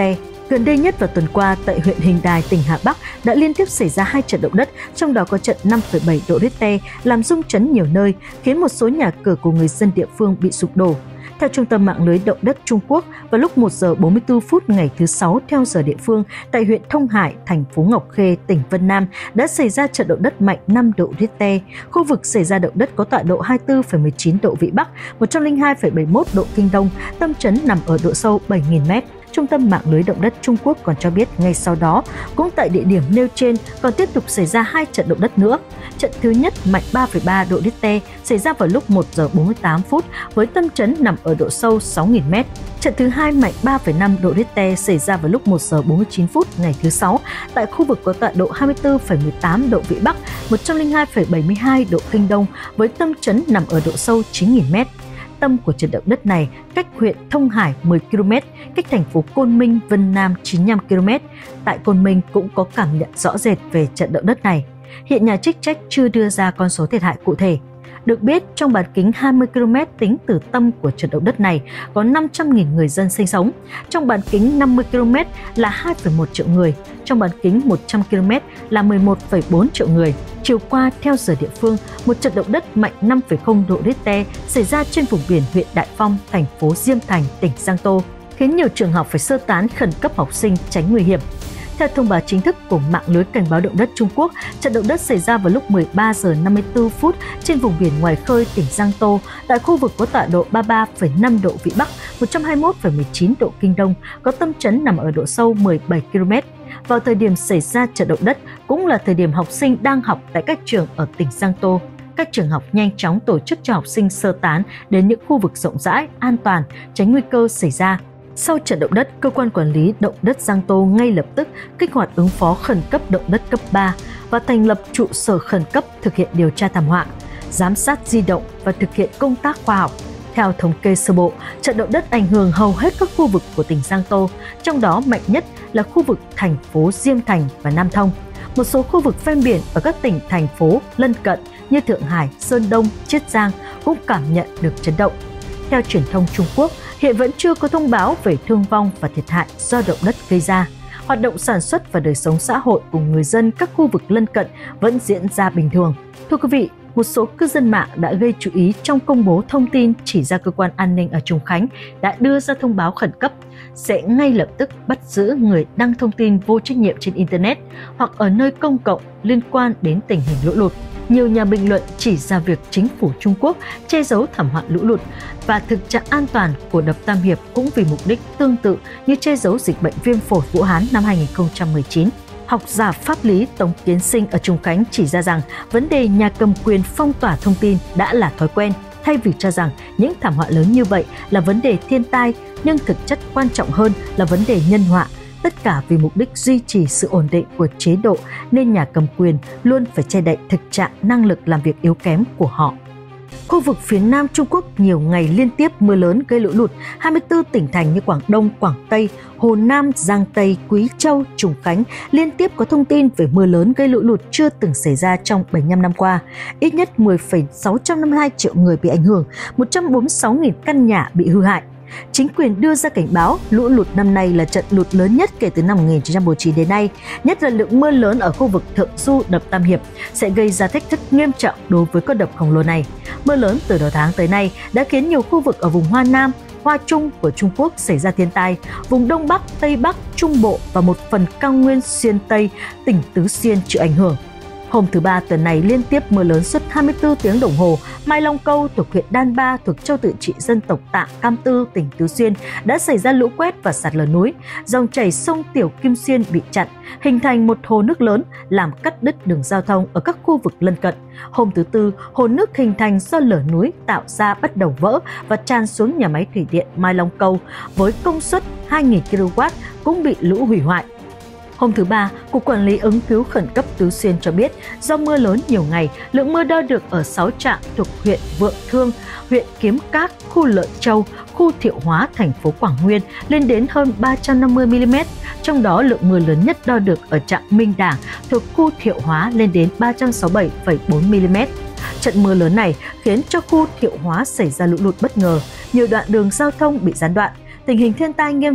Gần đây nhất vào tuần qua, tại huyện Hình Đài, tỉnh Hà Bắc đã liên tiếp xảy ra hai trận động đất, trong đó có trận năm phẩy bảy độ Richter làm rung chấn nhiều nơi, khiến một số nhà cửa của người dân địa phương bị sụp đổ. Theo Trung tâm Mạng lưới Động đất Trung Quốc, vào lúc một giờ bốn mươi tư phút ngày thứ Sáu theo giờ địa phương, tại huyện Thông Hải, thành phố Ngọc Khê, tỉnh Vân Nam đã xảy ra trận động đất mạnh năm độ Richter. Khu vực xảy ra động đất có tọa độ hai mươi tư phẩy mười chín độ Vĩ Bắc, một trăm lẻ hai phẩy bảy mươi mốt độ Kinh Đông, tâm chấn nằm ở độ sâu bảy nghìn mét. Trung tâm Mạng lưới Động đất Trung Quốc còn cho biết ngay sau đó, cũng tại địa điểm nêu trên còn tiếp tục xảy ra hai trận động đất nữa. Trận thứ nhất mạnh ba phẩy ba độ Richter xảy ra vào lúc một giờ bốn mươi tám phút với tâm chấn nằm ở độ sâu sáu nghìn mét. Trận thứ hai mạnh ba phẩy năm độ Richter xảy ra vào lúc một giờ bốn mươi chín phút ngày thứ Sáu tại khu vực có tọa độ hai mươi tư phẩy mười tám độ Vĩ Bắc, một trăm lẻ hai phẩy bảy mươi hai độ Kinh Đông với tâm chấn nằm ở độ sâu chín nghìn mét. Tâm của trận động đất này cách huyện Thông Hải mười ki lô mét, cách thành phố Côn Minh, Vân Nam chín mươi lăm ki lô mét. Tại Côn Minh cũng có cảm nhận rõ rệt về trận động đất này. Hiện nhà chức trách chưa đưa ra con số thiệt hại cụ thể. Được biết, trong bán kính hai mươi ki lô mét tính từ tâm của trận động đất này có năm trăm nghìn người dân sinh sống. Trong bán kính năm mươi ki lô mét là hai phẩy một triệu người. Trong bán kính một trăm ki lô mét là mười một phẩy bốn triệu người. Chiều qua, theo giờ địa phương, một trận động đất mạnh năm phẩy không độ Richter xảy ra trên vùng biển huyện Đại Phong, thành phố Diêm Thành, tỉnh Giang Tô, khiến nhiều trường học phải sơ tán khẩn cấp học sinh tránh nguy hiểm. Theo thông báo chính thức của Mạng lưới Cảnh báo Động đất Trung Quốc, trận động đất xảy ra vào lúc mười ba giờ năm mươi tư phút trên vùng biển ngoài khơi tỉnh Giang Tô, tại khu vực có tọa độ ba mươi ba phẩy năm độ Vĩ Bắc, một trăm hai mươi mốt phẩy mười chín độ Kinh Đông, có tâm chấn nằm ở độ sâu mười bảy ki lô mét. Vào thời điểm xảy ra trận động đất cũng là thời điểm học sinh đang học tại các trường ở tỉnh Giang Tô. Các trường học nhanh chóng tổ chức cho học sinh sơ tán đến những khu vực rộng rãi, an toàn, tránh nguy cơ xảy ra. Sau trận động đất, Cơ quan Quản lý Động đất Giang Tô ngay lập tức kích hoạt ứng phó khẩn cấp động đất cấp ba và thành lập trụ sở khẩn cấp thực hiện điều tra thảm họa, giám sát di động và thực hiện công tác khoa học. Theo thống kê sơ bộ, trận động đất ảnh hưởng hầu hết các khu vực của tỉnh Giang Tô, trong đó mạnh nhất là khu vực thành phố Diêm Thành và Nam Thông. Một số khu vực ven biển ở các tỉnh, thành phố lân cận như Thượng Hải, Sơn Đông, Chiết Giang cũng cảm nhận được chấn động. Theo truyền thông Trung Quốc, hiện vẫn chưa có thông báo về thương vong và thiệt hại do động đất gây ra. Hoạt động sản xuất và đời sống xã hội của người dân các khu vực lân cận vẫn diễn ra bình thường. Thưa quý vị, một số cư dân mạng đã gây chú ý trong công bố thông tin chỉ ra cơ quan an ninh ở Trùng Khánh đã đưa ra thông báo khẩn cấp sẽ ngay lập tức bắt giữ người đăng thông tin vô trách nhiệm trên Internet hoặc ở nơi công cộng liên quan đến tình hình lũ lụt. Nhiều nhà bình luận chỉ ra việc chính phủ Trung Quốc che giấu thảm họa lũ lụt và thực trạng an toàn của đập Tam Hiệp cũng vì mục đích tương tự như che giấu dịch bệnh viêm phổi Vũ Hán năm hai nghìn không trăm mười chín. Học giả pháp lý Tống Kiến Sinh ở Trùng Khánh chỉ ra rằng vấn đề nhà cầm quyền phong tỏa thông tin đã là thói quen, thay vì cho rằng những thảm họa lớn như vậy là vấn đề thiên tai, nhưng thực chất quan trọng hơn là vấn đề nhân họa. Tất cả vì mục đích duy trì sự ổn định của chế độ nên nhà cầm quyền luôn phải che đậy thực trạng năng lực làm việc yếu kém của họ. Khu vực phía Nam Trung Quốc nhiều ngày liên tiếp mưa lớn gây lũ lụt, hai mươi tư tỉnh thành như Quảng Đông, Quảng Tây, Hồ Nam, Giang Tây, Quý Châu, Trùng Khánh liên tiếp có thông tin về mưa lớn gây lũ lụt chưa từng xảy ra trong bảy mươi lăm năm qua. Ít nhất mười phẩy sáu trăm năm mươi hai triệu người bị ảnh hưởng, một trăm bốn mươi sáu nghìn căn nhà bị hư hại. Chính quyền đưa ra cảnh báo lũ lụt năm nay là trận lụt lớn nhất kể từ năm một nghìn chín trăm bốn mươi chín đến nay, nhất là lượng mưa lớn ở khu vực thượng du đập Tam Hiệp sẽ gây ra thách thức nghiêm trọng đối với con đập khổng lồ này. Mưa lớn từ đầu tháng tới nay đã khiến nhiều khu vực ở vùng Hoa Nam, Hoa Trung của Trung Quốc xảy ra thiên tai, vùng Đông Bắc, Tây Bắc, Trung Bộ và một phần cao nguyên xuyên Tây, tỉnh Tứ Xuyên chịu ảnh hưởng. Hôm thứ Ba tuần này liên tiếp mưa lớn suốt hai mươi tư tiếng đồng hồ, Mai Long Câu thuộc huyện Đan Ba thuộc châu tự trị dân tộc Tạ Cam Tư, tỉnh Tứ Xuyên đã xảy ra lũ quét và sạt lở núi. Dòng chảy sông Tiểu Kim Xuyên bị chặn, hình thành một hồ nước lớn làm cắt đứt đường giao thông ở các khu vực lân cận. Hôm thứ Tư, hồ nước hình thành do lở núi tạo ra bắt đầu vỡ và tràn xuống nhà máy thủy điện Mai Long Câu với công suất hai nghìn ki lô oát cũng bị lũ hủy hoại. Hôm thứ Ba, Cục Quản lý ứng cứu khẩn cấp Tứ Xuyên cho biết, do mưa lớn nhiều ngày, lượng mưa đo được ở sáu trạm thuộc huyện Vượng Thương, huyện Kiếm Cát, khu Lợi Châu, khu Thiệu Hóa, thành phố Quảng Nguyên lên đến hơn ba trăm năm mươi mi li mét. Trong đó, lượng mưa lớn nhất đo được ở trạm Minh Đảng thuộc khu Thiệu Hóa lên đến ba trăm sáu mươi bảy phẩy bốn mi li mét. Trận mưa lớn này khiến cho khu Thiệu Hóa xảy ra lũ lụt bất ngờ, nhiều đoạn đường giao thông bị gián đoạn, tình hình thiên tai nghiêm trọng.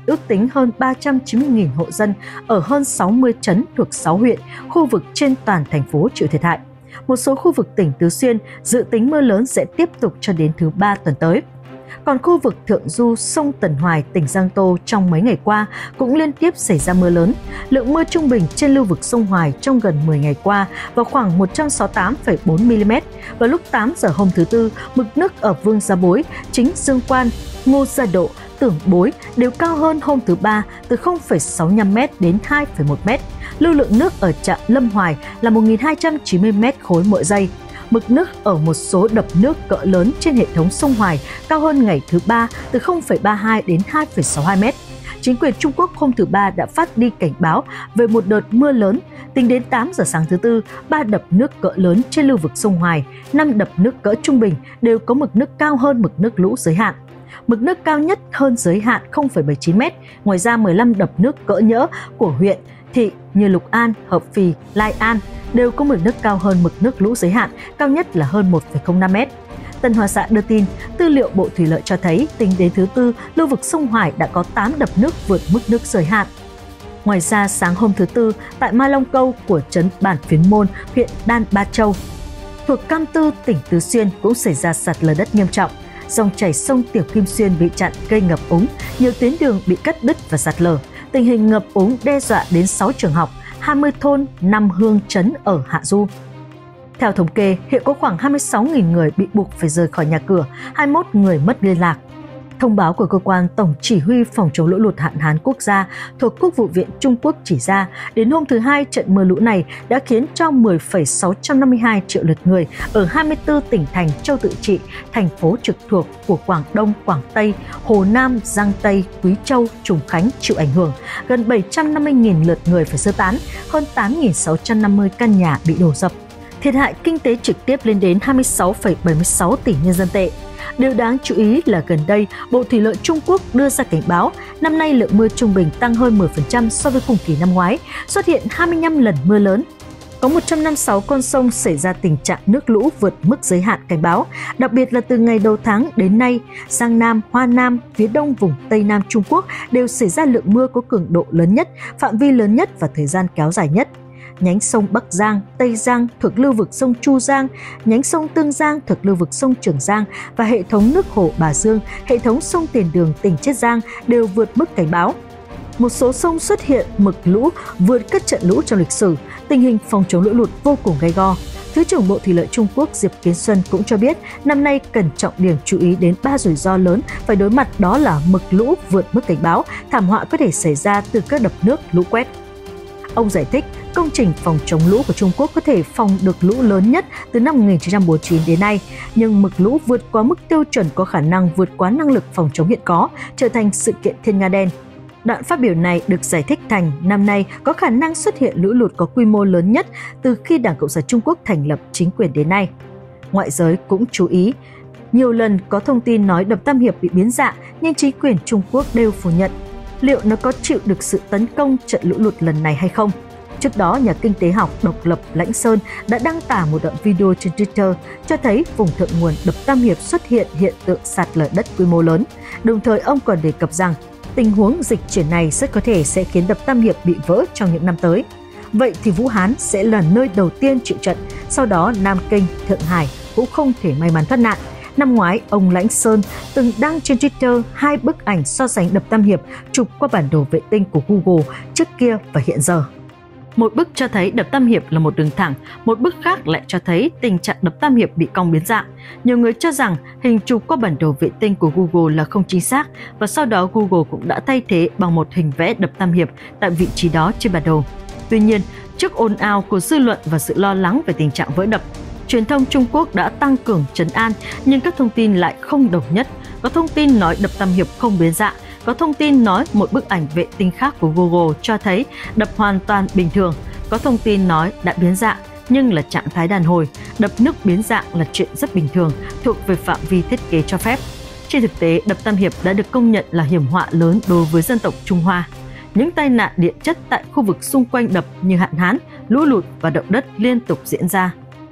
ước tính hơn ba trăm chín mươi nghìn hộ dân ở hơn sáu mươi trấn thuộc sáu huyện, khu vực trên toàn thành phố chịu thiệt hại. Một số khu vực tỉnh Tứ Xuyên dự tính mưa lớn sẽ tiếp tục cho đến thứ ba tuần tới. Còn khu vực thượng du sông Tần Hoài, tỉnh Giang Tô trong mấy ngày qua cũng liên tiếp xảy ra mưa lớn. Lượng mưa trung bình trên lưu vực sông Hoài trong gần mười ngày qua vào khoảng một trăm sáu mươi tám phẩy bốn mi-li-mét. Vào lúc tám giờ hôm thứ Tư, mực nước ở Vương Gia Bối, Chính Dương Quan, Ngô Gia Độ, Tưởng Bối đều cao hơn hôm thứ Ba từ không phẩy sáu mươi lăm mét đến hai phẩy một mét. Lưu lượng nước ở trạm Lâm Hoài là một nghìn hai trăm chín mươi mét khối mỗi giây. Mực nước ở một số đập nước cỡ lớn trên hệ thống sông Hoài cao hơn ngày thứ Ba từ không phẩy ba mươi hai đến hai phẩy sáu mươi hai mét. Chính quyền Trung Quốc hôm thứ Ba đã phát đi cảnh báo về một đợt mưa lớn. Tính đến tám giờ sáng thứ Tư, ba đập nước cỡ lớn trên lưu vực sông Hoài, năm đập nước cỡ trung bình đều có mực nước cao hơn mực nước lũ giới hạn. Mực nước cao nhất hơn giới hạn không phẩy bảy mươi chín mét. Ngoài ra, mười lăm đập nước cỡ nhỡ của huyện, thị như Lục An, Hợp Phì, Lai An đều có mực nước cao hơn mực nước lũ giới hạn, cao nhất là hơn một phẩy không năm mét. Tân Hoa Xã đưa tin, tư liệu Bộ Thủy lợi cho thấy tính đến thứ Tư, lưu vực sông Hoài đã có tám đập nước vượt mức nước giới hạn. Ngoài ra, sáng hôm thứ Tư, tại Ma Long Câu của trấn Bản Phiến Môn, huyện Đan Ba Châu, thuộc Cam Tư, tỉnh Tứ Xuyên cũng xảy ra sạt lở đất nghiêm trọng. Dòng chảy sông Tiểu Kim Xuyên bị chặn gây ngập úng, nhiều tuyến đường bị cắt đứt và sạt lở. Tình hình ngập úng đe dọa đến sáu trường học, hai mươi thôn, năm hương trấn ở Hạ Du. Theo thống kê, hiện có khoảng hai mươi sáu nghìn người bị buộc phải rời khỏi nhà cửa, hai mươi mốt người mất liên lạc. Thông báo của cơ quan Tổng chỉ huy phòng chống lũ lụt hạn hán quốc gia thuộc Quốc vụ viện Trung Quốc chỉ ra, đến hôm thứ Hai, trận mưa lũ này đã khiến cho mười phẩy sáu trăm năm mươi hai triệu lượt người ở hai mươi tư tỉnh thành châu tự trị, thành phố trực thuộc của Quảng Đông, Quảng Tây, Hồ Nam, Giang Tây, Quý Châu, Trùng Khánh chịu ảnh hưởng, gần bảy trăm năm mươi nghìn lượt người phải sơ tán, hơn tám nghìn sáu trăm năm mươi căn nhà bị đổ sập. Thiệt hại kinh tế trực tiếp lên đến hai mươi sáu phẩy bảy mươi sáu tỷ nhân dân tệ. Điều đáng chú ý là gần đây, Bộ Thủy lợi Trung Quốc đưa ra cảnh báo năm nay lượng mưa trung bình tăng hơn mười phần trăm so với cùng kỳ năm ngoái, xuất hiện hai mươi lăm lần mưa lớn. Có một trăm năm mươi sáu con sông xảy ra tình trạng nước lũ vượt mức giới hạn cảnh báo, đặc biệt là từ ngày đầu tháng đến nay, Giang Nam, Hoa Nam, phía đông vùng Tây Nam Trung Quốc đều xảy ra lượng mưa có cường độ lớn nhất, phạm vi lớn nhất và thời gian kéo dài nhất. Nhánh sông Bắc Giang, Tây Giang thuộc lưu vực sông Chu Giang, nhánh sông Tương Giang thuộc lưu vực sông Trường Giang và hệ thống nước hồ Bà Dương, hệ thống sông Tiền Đường tỉnh Chiết Giang đều vượt mức cảnh báo. Một số sông xuất hiện mực lũ vượt các trận lũ trong lịch sử, tình hình phòng chống lũ lụt vô cùng gay go. Thứ trưởng Bộ Thủy lợi Trung Quốc Diệp Kiến Xuân cũng cho biết năm nay cần trọng điểm chú ý đến ba rủi ro lớn phải đối mặt, đó là mực lũ vượt mức cảnh báo, thảm họa có thể xảy ra từ các đập nước, lũ quét. Ông giải thích, công trình phòng chống lũ của Trung Quốc có thể phòng được lũ lớn nhất từ năm một nghìn chín trăm bốn mươi chín đến nay, nhưng mực lũ vượt quá mức tiêu chuẩn có khả năng vượt quá năng lực phòng chống hiện có, trở thành sự kiện thiên nga đen. Đoạn phát biểu này được giải thích thành năm nay có khả năng xuất hiện lũ lụt có quy mô lớn nhất từ khi Đảng Cộng sản Trung Quốc thành lập chính quyền đến nay. Ngoại giới cũng chú ý, nhiều lần có thông tin nói đập Tam Hiệp bị biến dạng nhưng chính quyền Trung Quốc đều phủ nhận. Liệu nó có chịu được sự tấn công trận lũ lụt lần này hay không? Trước đó, nhà kinh tế học độc lập Lãnh Sơn đã đăng tải một đoạn video trên Twitter cho thấy vùng thượng nguồn đập Tam Hiệp xuất hiện hiện tượng sạt lở đất quy mô lớn. Đồng thời, ông còn đề cập rằng tình huống dịch chuyển này rất có thể sẽ khiến đập Tam Hiệp bị vỡ trong những năm tới. Vậy thì Vũ Hán sẽ là nơi đầu tiên chịu trận, sau đó Nam Kinh, Thượng Hải cũng không thể may mắn thoát nạn. Năm ngoái, ông Lãnh Sơn từng đăng trên Twitter hai bức ảnh so sánh đập Tam Hiệp chụp qua bản đồ vệ tinh của Google trước kia và hiện giờ. Một bức cho thấy đập Tam Hiệp là một đường thẳng, một bức khác lại cho thấy tình trạng đập Tam Hiệp bị cong biến dạng. Nhiều người cho rằng hình chụp qua bản đồ vệ tinh của Google là không chính xác và sau đó Google cũng đã thay thế bằng một hình vẽ đập Tam Hiệp tại vị trí đó trên bản đồ. Tuy nhiên, trước ồn ào của dư luận và sự lo lắng về tình trạng vỡ đập, truyền thông Trung Quốc đã tăng cường trấn an, nhưng các thông tin lại không đồng nhất. Có thông tin nói đập Tam Hiệp không biến dạng, có thông tin nói một bức ảnh vệ tinh khác của Google cho thấy đập hoàn toàn bình thường, có thông tin nói đã biến dạng nhưng là trạng thái đàn hồi. Đập nước biến dạng là chuyện rất bình thường, thuộc về phạm vi thiết kế cho phép. Trên thực tế, đập Tam Hiệp đã được công nhận là hiểm họa lớn đối với dân tộc Trung Hoa. Những tai nạn điện chất tại khu vực xung quanh đập như hạn hán, lũ lụt và động đất liên tục diễn ra.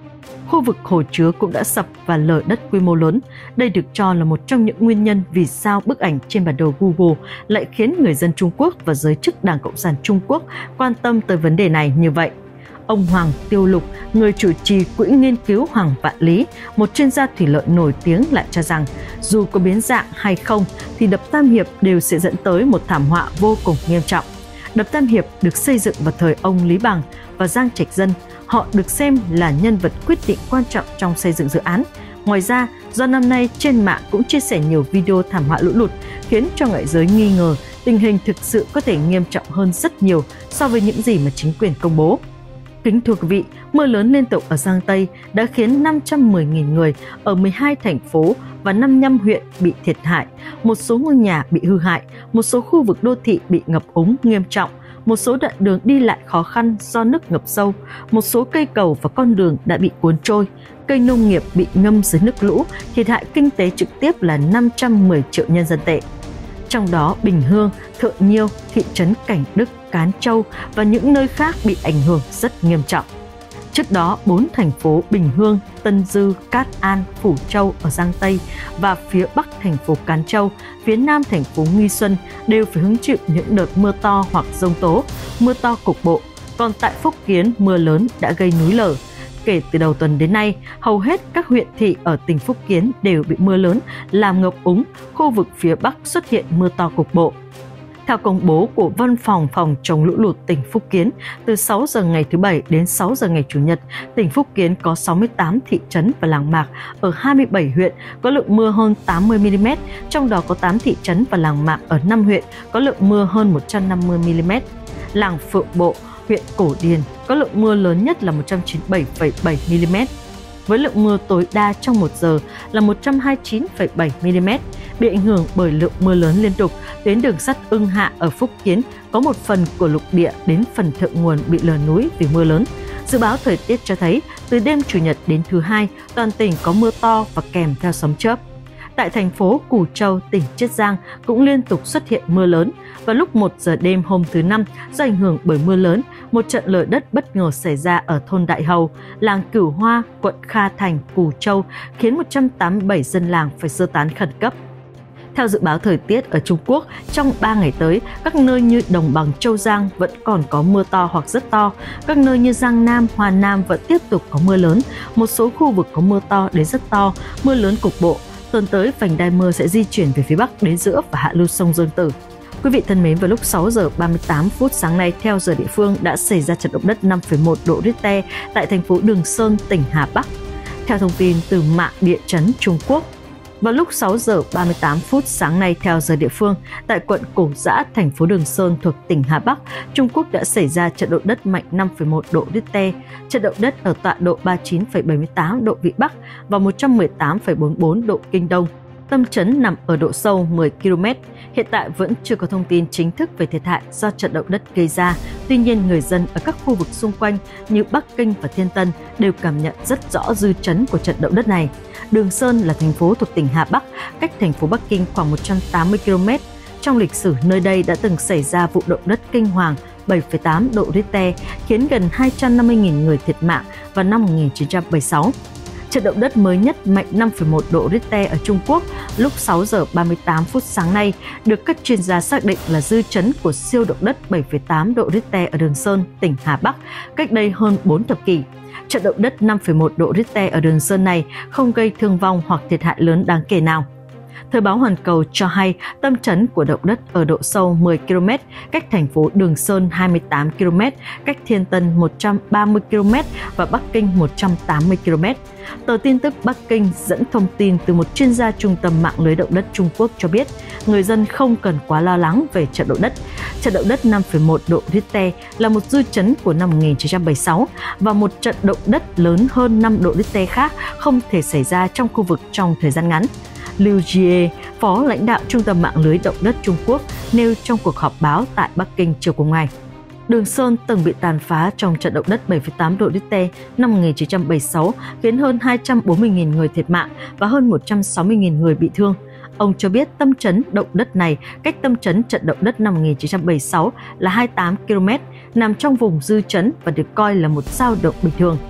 khu vực hồ chứa cũng đã sập và lở đất quy mô lớn. Đây được cho là một trong những nguyên nhân vì sao bức ảnh trên bản đồ Google lại khiến người dân Trung Quốc và giới chức Đảng Cộng sản Trung Quốc quan tâm tới vấn đề này như vậy. Ông Hoàng Tiêu Lục, người chủ trì Quỹ nghiên cứu Hoàng Vạn Lý, một chuyên gia thủy lợi nổi tiếng, lại cho rằng dù có biến dạng hay không thì đập Tam Hiệp đều sẽ dẫn tới một thảm họa vô cùng nghiêm trọng. Đập Tam Hiệp được xây dựng vào thời ông Lý Bằng và Giang Trạch Dân. Họ được xem là nhân vật quyết định quan trọng trong xây dựng dự án. Ngoài ra, do năm nay trên mạng cũng chia sẻ nhiều video thảm họa lũ lụt khiến cho ngoại giới nghi ngờ tình hình thực sự có thể nghiêm trọng hơn rất nhiều so với những gì mà chính quyền công bố. Kính thưa quý vị, mưa lớn liên tục ở Giang Tây đã khiến năm trăm mười nghìn người ở mười hai thành phố và năm mươi lăm huyện bị thiệt hại, một số ngôi nhà bị hư hại, một số khu vực đô thị bị ngập úng nghiêm trọng, một số đoạn đường đi lại khó khăn do nước ngập sâu, một số cây cầu và con đường đã bị cuốn trôi, cây nông nghiệp bị ngâm dưới nước lũ, thiệt hại kinh tế trực tiếp là năm trăm mười triệu nhân dân tệ. Trong đó Bình Hương, Thượng Nhiêu, thị trấn Cảnh Đức, Cán Châu và những nơi khác bị ảnh hưởng rất nghiêm trọng. Trước đó, bốn thành phố Bình Hương, Tân Dư, Cát An, Phủ Châu ở Giang Tây và phía bắc thành phố Cán Châu, phía nam thành phố Nghi Xuân đều phải hứng chịu những đợt mưa to hoặc dông tố, mưa to cục bộ. Còn tại Phúc Kiến, mưa lớn đã gây núi lở. Kể từ đầu tuần đến nay, hầu hết các huyện thị ở tỉnh Phúc Kiến đều bị mưa lớn làm ngập úng, khu vực phía Bắc xuất hiện mưa to cục bộ. Theo công bố của Văn phòng Phòng chống lũ lụt tỉnh Phúc Kiến, từ sáu giờ ngày thứ Bảy đến sáu giờ ngày Chủ nhật, tỉnh Phúc Kiến có sáu mươi tám thị trấn và làng mạc ở hai mươi bảy huyện có lượng mưa hơn tám mươi mi li mét, trong đó có tám thị trấn và làng mạc ở năm huyện có lượng mưa hơn một trăm năm mươi mi li mét. Làng Phượng Bộ, huyện Cổ Điền có lượng mưa lớn nhất là một trăm chín mươi bảy phẩy bảy mi li mét, với lượng mưa tối đa trong một giờ là một trăm hai mươi chín phẩy bảy mi li mét. Bị ảnh hưởng bởi lượng mưa lớn liên tục, tuyến đường sắt Ưng Hạ ở Phúc Kiến có một phần của lục địa đến phần thượng nguồn bị lở núi vì mưa lớn. Dự báo thời tiết cho thấy từ đêm Chủ nhật đến thứ Hai, toàn tỉnh có mưa to và kèm theo sấm chớp. Tại thành phố Củ Châu, tỉnh Chiết Giang cũng liên tục xuất hiện mưa lớn. Vào lúc một giờ đêm hôm thứ Năm, do ảnh hưởng bởi mưa lớn, một trận lở đất bất ngờ xảy ra ở thôn Đại Hầu, làng Cửu Hoa, quận Kha Thành, Củ Châu, khiến một trăm tám mươi bảy dân làng phải sơ tán khẩn cấp. Theo dự báo thời tiết ở Trung Quốc, trong ba ngày tới, các nơi như Đồng bằng Châu Giang vẫn còn có mưa to hoặc rất to. Các nơi như Giang Nam, Hoa Nam vẫn tiếp tục có mưa lớn. Một số khu vực có mưa to đến rất to, mưa lớn cục bộ. Tuần tới, vành đai mưa sẽ di chuyển về phía Bắc đến giữa và hạ lưu sông Dương Tử. Quý vị thân mến, vào lúc sáu giờ ba mươi tám phút sáng nay theo giờ địa phương đã xảy ra trận động đất năm phẩy một độ Richter tại thành phố Đường Sơn, tỉnh Hà Bắc. Theo thông tin từ mạng địa chấn Trung Quốc, vào lúc sáu giờ ba mươi tám phút sáng nay theo giờ địa phương, tại quận Cổ Giã, thành phố Đường Sơn thuộc tỉnh Hà Bắc, Trung Quốc đã xảy ra trận động đất mạnh năm phẩy một độ Richter. Trận động đất ở tọa độ ba mươi chín phẩy bảy mươi tám độ Vĩ Bắc và một trăm mười tám phẩy bốn mươi bốn độ Kinh Đông. Tâm chấn nằm ở độ sâu mười ki lô mét. Hiện tại vẫn chưa có thông tin chính thức về thiệt hại do trận động đất gây ra. Tuy nhiên, người dân ở các khu vực xung quanh như Bắc Kinh và Thiên Tân đều cảm nhận rất rõ dư chấn của trận động đất này. Đường Sơn là thành phố thuộc tỉnh Hà Bắc, cách thành phố Bắc Kinh khoảng một trăm tám mươi ki lô mét. Trong lịch sử, nơi đây đã từng xảy ra vụ động đất kinh hoàng bảy phẩy tám độ Richter khiến gần hai trăm năm mươi nghìn người thiệt mạng vào năm một nghìn chín trăm bảy mươi sáu. Trận động đất mới nhất mạnh năm phẩy một độ Richter ở Trung Quốc lúc sáu giờ ba mươi tám phút sáng nay được các chuyên gia xác định là dư chấn của siêu động đất bảy phẩy tám độ Richter ở Đường Sơn, tỉnh Hà Bắc, cách đây hơn bốn thập kỷ. Trận động đất năm phẩy một độ Richter ở Đường Sơn này không gây thương vong hoặc thiệt hại lớn đáng kể nào. Thời báo Hoàn Cầu cho hay tâm chấn của động đất ở độ sâu mười ki lô mét, cách thành phố Đường Sơn hai mươi tám ki lô mét, cách Thiên Tân một trăm ba mươi ki lô mét và Bắc Kinh một trăm tám mươi ki lô mét. Tờ tin tức Bắc Kinh dẫn thông tin từ một chuyên gia trung tâm mạng lưới động đất Trung Quốc cho biết người dân không cần quá lo lắng về trận động đất. Trận động đất năm phẩy một độ Richter là một dư chấn của năm một nghìn chín trăm bảy mươi sáu và một trận động đất lớn hơn năm độ Richter khác không thể xảy ra trong khu vực trong thời gian ngắn. Liu Jie, phó lãnh đạo Trung tâm mạng lưới động đất Trung Quốc, nêu trong cuộc họp báo tại Bắc Kinh chiều cùng ngày. Đường Sơn từng bị tàn phá trong trận động đất bảy phẩy tám độ Richter năm một nghìn chín trăm bảy mươi sáu, khiến hơn hai trăm bốn mươi nghìn người thiệt mạng và hơn một trăm sáu mươi nghìn người bị thương. Ông cho biết tâm chấn động đất này cách tâm chấn trận động đất năm một nghìn chín trăm bảy mươi sáu là hai mươi tám ki lô mét, nằm trong vùng dư chấn và được coi là một dao động bình thường.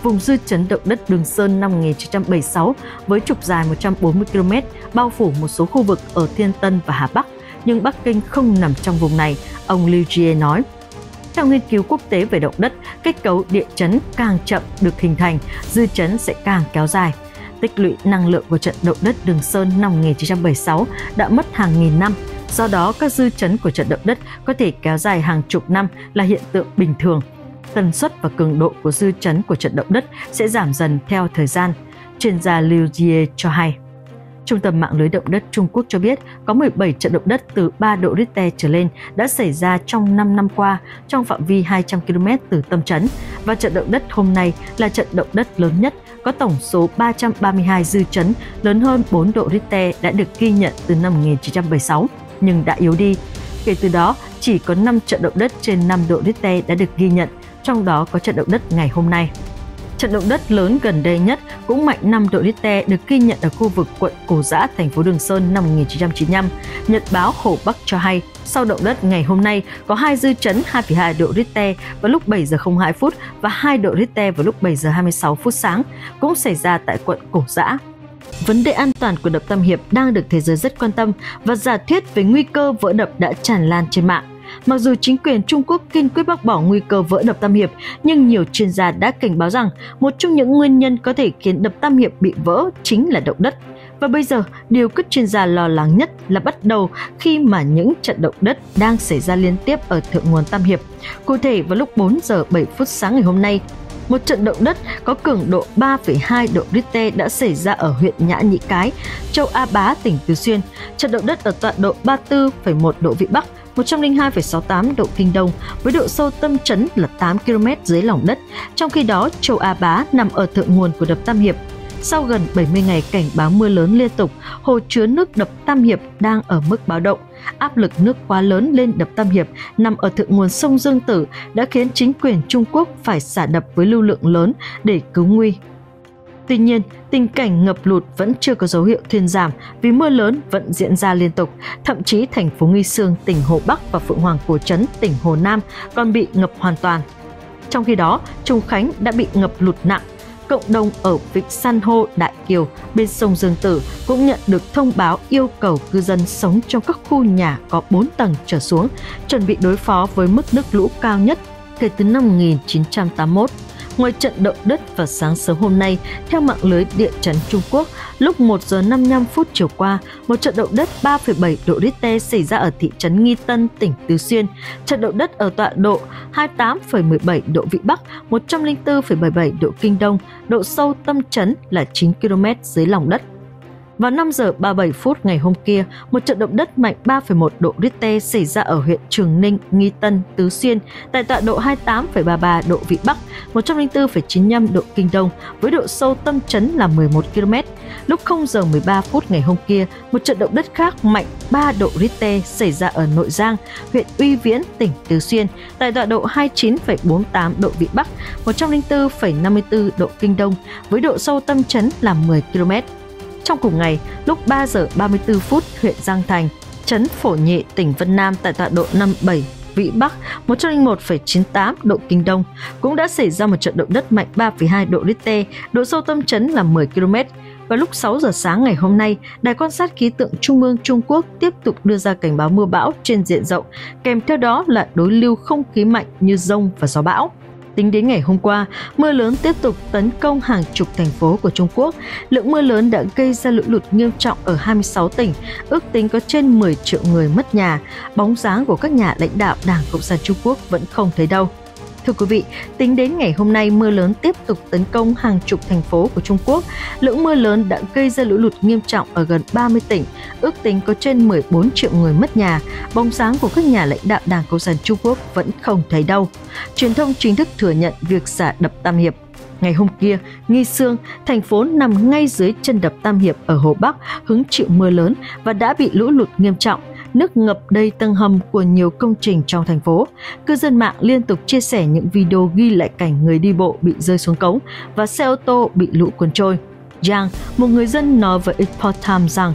vùng dư chấn động đất Đường Sơn năm một nghìn chín trăm bảy mươi sáu với trục dài một trăm bốn mươi ki lô mét, bao phủ một số khu vực ở Thiên Tân và Hà Bắc, nhưng Bắc Kinh không nằm trong vùng này, ông Liu Jie nói. Theo nghiên cứu quốc tế về động đất, kết cấu địa chấn càng chậm được hình thành, dư chấn sẽ càng kéo dài. Tích lũy năng lượng của trận động đất Đường Sơn năm một nghìn chín trăm bảy mươi sáu đã mất hàng nghìn năm, do đó các dư chấn của trận động đất có thể kéo dài hàng chục năm là hiện tượng bình thường. Tần suất và cường độ của dư chấn của trận động đất sẽ giảm dần theo thời gian, chuyên gia Liu Jie cho hay. Trung tâm mạng lưới động đất Trung Quốc cho biết có mười bảy trận động đất từ ba độ Richter trở lên đã xảy ra trong năm năm qua trong phạm vi hai trăm ki lô mét từ tâm chấn, và trận động đất hôm nay là trận động đất lớn nhất, có tổng số ba trăm ba mươi hai dư chấn lớn hơn bốn độ Richter đã được ghi nhận từ năm một nghìn chín trăm bảy mươi sáu, nhưng đã yếu đi. Kể từ đó, chỉ có năm trận động đất trên năm độ Richter đã được ghi nhận, trong đó có trận động đất ngày hôm nay. Trận động đất lớn gần đây nhất cũng mạnh năm độ Richter được ghi nhận ở khu vực quận Cổ Giã, thành phố Đường Sơn năm một nghìn chín trăm chín mươi lăm. Nhật báo Hồ Bắc cho hay, sau động đất ngày hôm nay có hai dư chấn hai phẩy hai độ Richter vào lúc bảy giờ không hai phút và hai độ Richter vào lúc bảy giờ hai mươi sáu phút sáng, cũng xảy ra tại quận Cổ Giã. Vấn đề an toàn của đập Tam Hiệp đang được thế giới rất quan tâm và giả thuyết về nguy cơ vỡ đập đã tràn lan trên mạng. Mặc dù chính quyền Trung Quốc kiên quyết bác bỏ nguy cơ vỡ đập Tam Hiệp, nhưng nhiều chuyên gia đã cảnh báo rằng một trong những nguyên nhân có thể khiến đập Tam Hiệp bị vỡ chính là động đất. Và bây giờ, điều các chuyên gia lo lắng nhất là bắt đầu khi mà những trận động đất đang xảy ra liên tiếp ở thượng nguồn Tam Hiệp. Cụ thể, vào lúc bốn giờ bảy phút sáng ngày hôm nay, một trận động đất có cường độ ba phẩy hai độ Richter đã xảy ra ở huyện Nhã Nhĩ Cái, châu A Bá, tỉnh Tứ Xuyên. Trận động đất ở tọa độ ba mươi tư phẩy một độ Vĩ Bắc, một trăm lẻ hai phẩy sáu mươi tám độ Kinh Đông, với độ sâu tâm chấn là tám ki lô mét dưới lòng đất. Trong khi đó, châu A Bá nằm ở thượng nguồn của đập Tam Hiệp. Sau gần bảy mươi ngày cảnh báo mưa lớn liên tục, hồ chứa nước đập Tam Hiệp đang ở mức báo động. Áp lực nước quá lớn lên đập Tam Hiệp nằm ở thượng nguồn sông Dương Tử đã khiến chính quyền Trung Quốc phải xả đập với lưu lượng lớn để cứu nguy. Tuy nhiên, tình cảnh ngập lụt vẫn chưa có dấu hiệu thuyên giảm vì mưa lớn vẫn diễn ra liên tục. Thậm chí thành phố Nghi Sương, tỉnh Hồ Bắc và Phượng Hoàng Cổ Trấn, tỉnh Hồ Nam còn bị ngập hoàn toàn. Trong khi đó, Trùng Khánh đã bị ngập lụt nặng. Cộng đồng ở vịnh San hô Đại Kiều bên sông Dương Tử cũng nhận được thông báo yêu cầu cư dân sống trong các khu nhà có bốn tầng trở xuống chuẩn bị đối phó với mức nước lũ cao nhất kể từ năm một nghìn chín trăm tám mươi mốt. Ngoài trận động đất vào sáng sớm hôm nay, theo mạng lưới địa chấn Trung Quốc, lúc một giờ năm mươi lăm phút chiều qua, một trận động đất ba phẩy bảy độ Richter xảy ra ở thị trấn Nghi Tân, tỉnh Tứ Xuyên. Trận động đất ở tọa độ hai mươi tám phẩy mười bảy độ Vĩ Bắc, một trăm lẻ bốn phẩy bảy mươi bảy độ Kinh Đông, độ sâu tâm chấn là chín ki lô mét dưới lòng đất. Vào năm giờ ba mươi bảy phút ngày hôm kia, một trận động đất mạnh ba phẩy một độ Richter xảy ra ở huyện Trường Ninh, Nghi Tân, Tứ Xuyên tại tọa độ hai mươi tám phẩy ba mươi ba độ Vĩ Bắc, một trăm lẻ bốn phẩy chín mươi lăm độ Kinh Đông với độ sâu tâm chấn là mười một ki lô mét. Lúc không giờ mười ba phút ngày hôm kia, một trận động đất khác mạnh ba độ Richter xảy ra ở Nội Giang, huyện Uy Viễn, tỉnh Tứ Xuyên tại tọa độ hai mươi chín phẩy bốn mươi tám độ Vĩ Bắc, một trăm lẻ bốn phẩy năm mươi tư độ Kinh Đông với độ sâu tâm chấn là mười ki lô mét. Trong cùng ngày, lúc ba giờ ba mươi tư phút, huyện Giang Thành, trấn Phổ Nhị, tỉnh Vân Nam tại tọa độ năm mươi bảy Vĩ Bắc, một trăm lẻ một phẩy chín mươi tám độ Kinh Đông cũng đã xảy ra một trận động đất mạnh ba phẩy hai độ Richter, độ sâu tâm chấn là mười ki lô mét. Vào lúc sáu giờ sáng ngày hôm nay, Đài quan sát khí tượng Trung ương Trung Quốc tiếp tục đưa ra cảnh báo mưa bão trên diện rộng, kèm theo đó là đối lưu không khí mạnh như dông và gió bão. Tính đến ngày hôm qua, mưa lớn tiếp tục tấn công hàng chục thành phố của Trung Quốc. Lượng mưa lớn đã gây ra lũ lụt nghiêm trọng ở hai mươi sáu tỉnh, ước tính có trên mười triệu người mất nhà. Bóng dáng của các nhà lãnh đạo Đảng Cộng sản Trung Quốc vẫn không thấy đâu. Thưa quý vị, tính đến ngày hôm nay, mưa lớn tiếp tục tấn công hàng chục thành phố của Trung Quốc. Lượng mưa lớn đã gây ra lũ lụt nghiêm trọng ở gần ba mươi tỉnh, ước tính có trên mười bốn triệu người mất nhà. Bóng dáng của các nhà lãnh đạo Đảng Cộng sản Trung Quốc vẫn không thấy đâu. Truyền thông chính thức thừa nhận việc xả đập Tam Hiệp. Ngày hôm kia, Nghi Sương, thành phố nằm ngay dưới chân đập Tam Hiệp ở Hồ Bắc, hứng chịu mưa lớn và đã bị lũ lụt nghiêm trọng. Nước ngập đầy tầng hầm của nhiều công trình trong thành phố. Cư dân mạng liên tục chia sẻ những video ghi lại cảnh người đi bộ bị rơi xuống cống và xe ô tô bị lũ cuốn trôi. Giang, một người dân nói với Epoch Times rằng,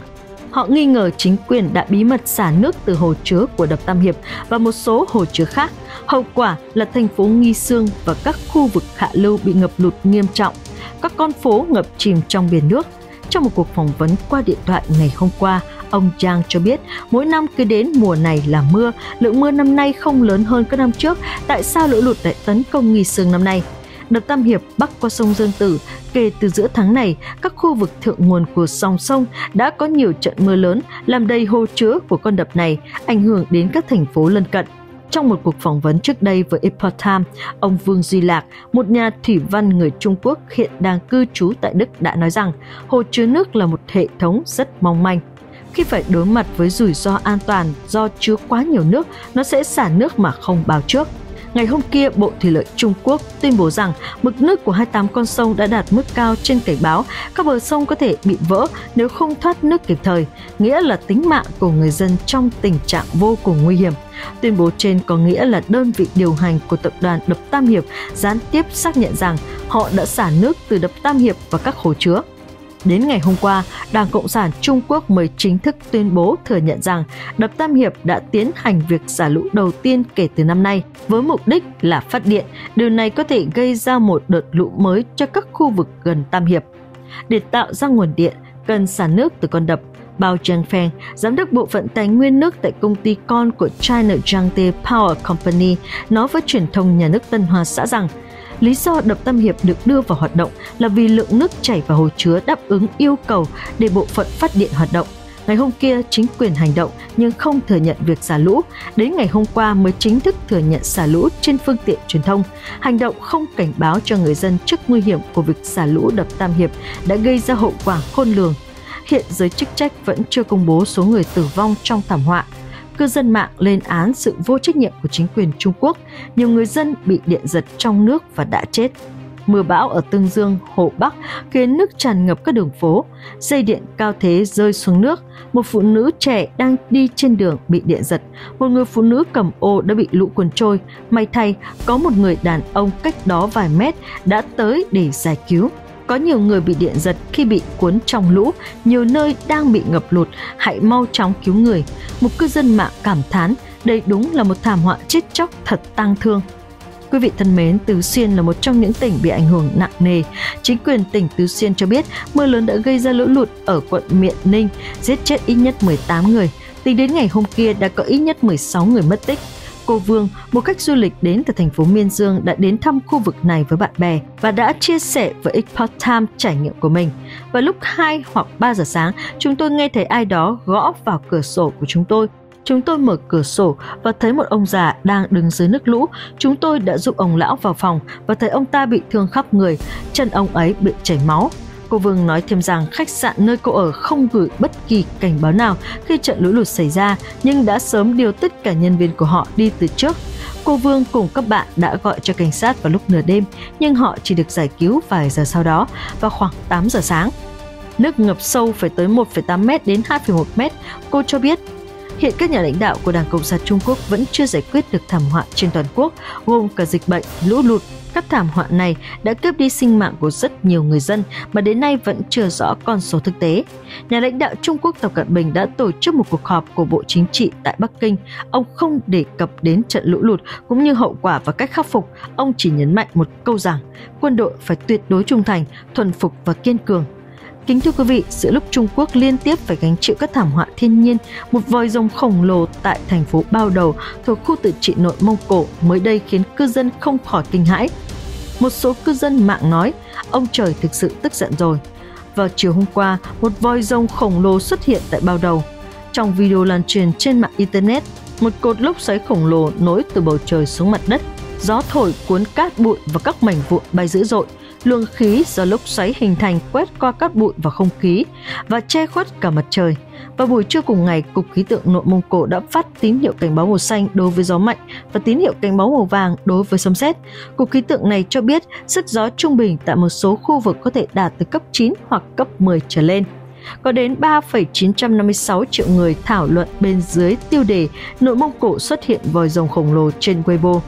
Họ nghi ngờ chính quyền đã bí mật xả nước từ hồ chứa của đập Tam Hiệp và một số hồ chứa khác. Hậu quả là thành phố Nghi Sương và các khu vực hạ lưu bị ngập lụt nghiêm trọng. Các con phố ngập chìm trong biển nước. Trong một cuộc phỏng vấn qua điện thoại ngày hôm qua, ông Giang cho biết mỗi năm cứ đến mùa này là mưa, lượng mưa năm nay không lớn hơn các năm trước. Tại sao lũ lụt lại tấn công Nghi Sương năm nay? Đập Tam Hiệp bắc qua sông Dương Tử, kể từ giữa tháng này, các khu vực thượng nguồn của dòng sông đã có nhiều trận mưa lớn làm đầy hồ chứa của con đập này, ảnh hưởng đến các thành phố lân cận. Trong một cuộc phỏng vấn trước đây với Epoch Times, ông Vương Duy Lạc, một nhà thủy văn người Trung Quốc hiện đang cư trú tại Đức đã nói rằng hồ chứa nước là một hệ thống rất mong manh. Khi phải đối mặt với rủi ro an toàn do chứa quá nhiều nước, nó sẽ xả nước mà không báo trước. Ngày hôm kia, Bộ Thủy lợi Trung Quốc tuyên bố rằng mực nước của hai mươi tám con sông đã đạt mức cao trên cảnh báo, các bờ sông có thể bị vỡ nếu không thoát nước kịp thời, nghĩa là tính mạng của người dân trong tình trạng vô cùng nguy hiểm. Tuyên bố trên có nghĩa là đơn vị điều hành của tập đoàn đập Tam Hiệp gián tiếp xác nhận rằng họ đã xả nước từ đập Tam Hiệp vào các hồ chứa. Đến ngày hôm qua, Đảng Cộng sản Trung Quốc mới chính thức tuyên bố thừa nhận rằng đập Tam Hiệp đã tiến hành việc xả lũ đầu tiên kể từ năm nay với mục đích là phát điện. Điều này có thể gây ra một đợt lũ mới cho các khu vực gần Tam Hiệp. Để tạo ra nguồn điện, cần xả nước từ con đập. Bao Zhengfeng, giám đốc bộ phận tài nguyên nước tại công ty con của China Yangtze Power Company, nói với truyền thông nhà nước Tân Hoa Xã rằng lý do đập Tam Hiệp được đưa vào hoạt động là vì lượng nước chảy vào hồ chứa đáp ứng yêu cầu để bộ phận phát điện hoạt động. Ngày hôm kia, chính quyền hành động nhưng không thừa nhận việc xả lũ. Đến ngày hôm qua mới chính thức thừa nhận xả lũ trên phương tiện truyền thông. Hành động không cảnh báo cho người dân trước nguy hiểm của việc xả lũ đập Tam Hiệp đã gây ra hậu quả khôn lường. Hiện giới chức trách vẫn chưa công bố số người tử vong trong thảm họa. Cư dân mạng lên án sự vô trách nhiệm của chính quyền Trung Quốc. Nhiều người dân bị điện giật trong nước và đã chết. Mưa bão ở Tương Dương, Hồ Bắc khiến nước tràn ngập các đường phố. Dây điện cao thế rơi xuống nước. Một phụ nữ trẻ đang đi trên đường bị điện giật. Một người phụ nữ cầm ô đã bị lũ cuốn trôi. May thay, có một người đàn ông cách đó vài mét đã tới để giải cứu. Có nhiều người bị điện giật khi bị cuốn trong lũ, nhiều nơi đang bị ngập lụt, hãy mau chóng cứu người. Một cư dân mạng cảm thán, đây đúng là một thảm họa chết chóc thật tang thương. Quý vị thân mến, Tứ Xuyên là một trong những tỉnh bị ảnh hưởng nặng nề. Chính quyền tỉnh Tứ Xuyên cho biết mưa lớn đã gây ra lũ lụt ở quận Miện Ninh, giết chết ít nhất mười tám người. Tính đến ngày hôm kia đã có ít nhất mười sáu người mất tích. Cô Vương, một khách du lịch đến từ thành phố Miên Dương, đã đến thăm khu vực này với bạn bè và đã chia sẻ với Epoch Times trải nghiệm của mình. Vào lúc hai hoặc ba giờ sáng, chúng tôi nghe thấy ai đó gõ vào cửa sổ của chúng tôi. Chúng tôi mở cửa sổ và thấy một ông già đang đứng dưới nước lũ. Chúng tôi đã giúp ông lão vào phòng và thấy ông ta bị thương khắp người, chân ông ấy bị chảy máu. Cô Vương nói thêm rằng khách sạn nơi cô ở không gửi bất kỳ cảnh báo nào khi trận lũ lụt xảy ra, nhưng đã sớm điều tất cả nhân viên của họ đi từ trước. Cô Vương cùng các bạn đã gọi cho cảnh sát vào lúc nửa đêm, nhưng họ chỉ được giải cứu vài giờ sau đó, vào khoảng tám giờ sáng. Nước ngập sâu phải tới một phẩy tám mét đến hai phẩy một mét, cô cho biết. Hiện các nhà lãnh đạo của Đảng Cộng sản Trung Quốc vẫn chưa giải quyết được thảm họa trên toàn quốc, gồm cả dịch bệnh, lũ lụt. Các thảm họa này đã cướp đi sinh mạng của rất nhiều người dân mà đến nay vẫn chưa rõ con số thực tế. Nhà lãnh đạo Trung Quốc Tập Cận Bình đã tổ chức một cuộc họp của Bộ Chính trị tại Bắc Kinh. Ông không đề cập đến trận lũ lụt cũng như hậu quả và cách khắc phục. Ông chỉ nhấn mạnh một câu rằng quân đội phải tuyệt đối trung thành, thuần phục và kiên cường. Kính thưa quý vị, giữa lúc Trung Quốc liên tiếp phải gánh chịu các thảm họa thiên nhiên, một vòi rồng khổng lồ tại thành phố Bao Đầu thuộc khu tự trị nội Mông Cổ mới đây khiến cư dân không khỏi kinh hãi. Một số cư dân mạng nói, ông trời thực sự tức giận rồi. Vào chiều hôm qua, một vòi rồng khổng lồ xuất hiện tại Bao Đầu. Trong video lan truyền trên mạng Internet, một cột lốc xoáy khổng lồ nối từ bầu trời xuống mặt đất. Gió thổi cuốn cát bụi và các mảnh vụn bay dữ dội. Luồng khí do lốc xoáy hình thành quét qua cát bụi vào không khí và che khuất cả mặt trời. Vào buổi trưa cùng ngày, Cục Khí tượng Nội Mông Cổ đã phát tín hiệu cảnh báo màu xanh đối với gió mạnh và tín hiệu cảnh báo màu vàng đối với sấm sét. Cục khí tượng này cho biết sức gió trung bình tại một số khu vực có thể đạt từ cấp chín hoặc cấp mười trở lên. Có đến ba phẩy chín trăm năm mươi sáu triệu người thảo luận bên dưới tiêu đề Nội Mông Cổ xuất hiện vòi rồng khổng lồ trên Weibo.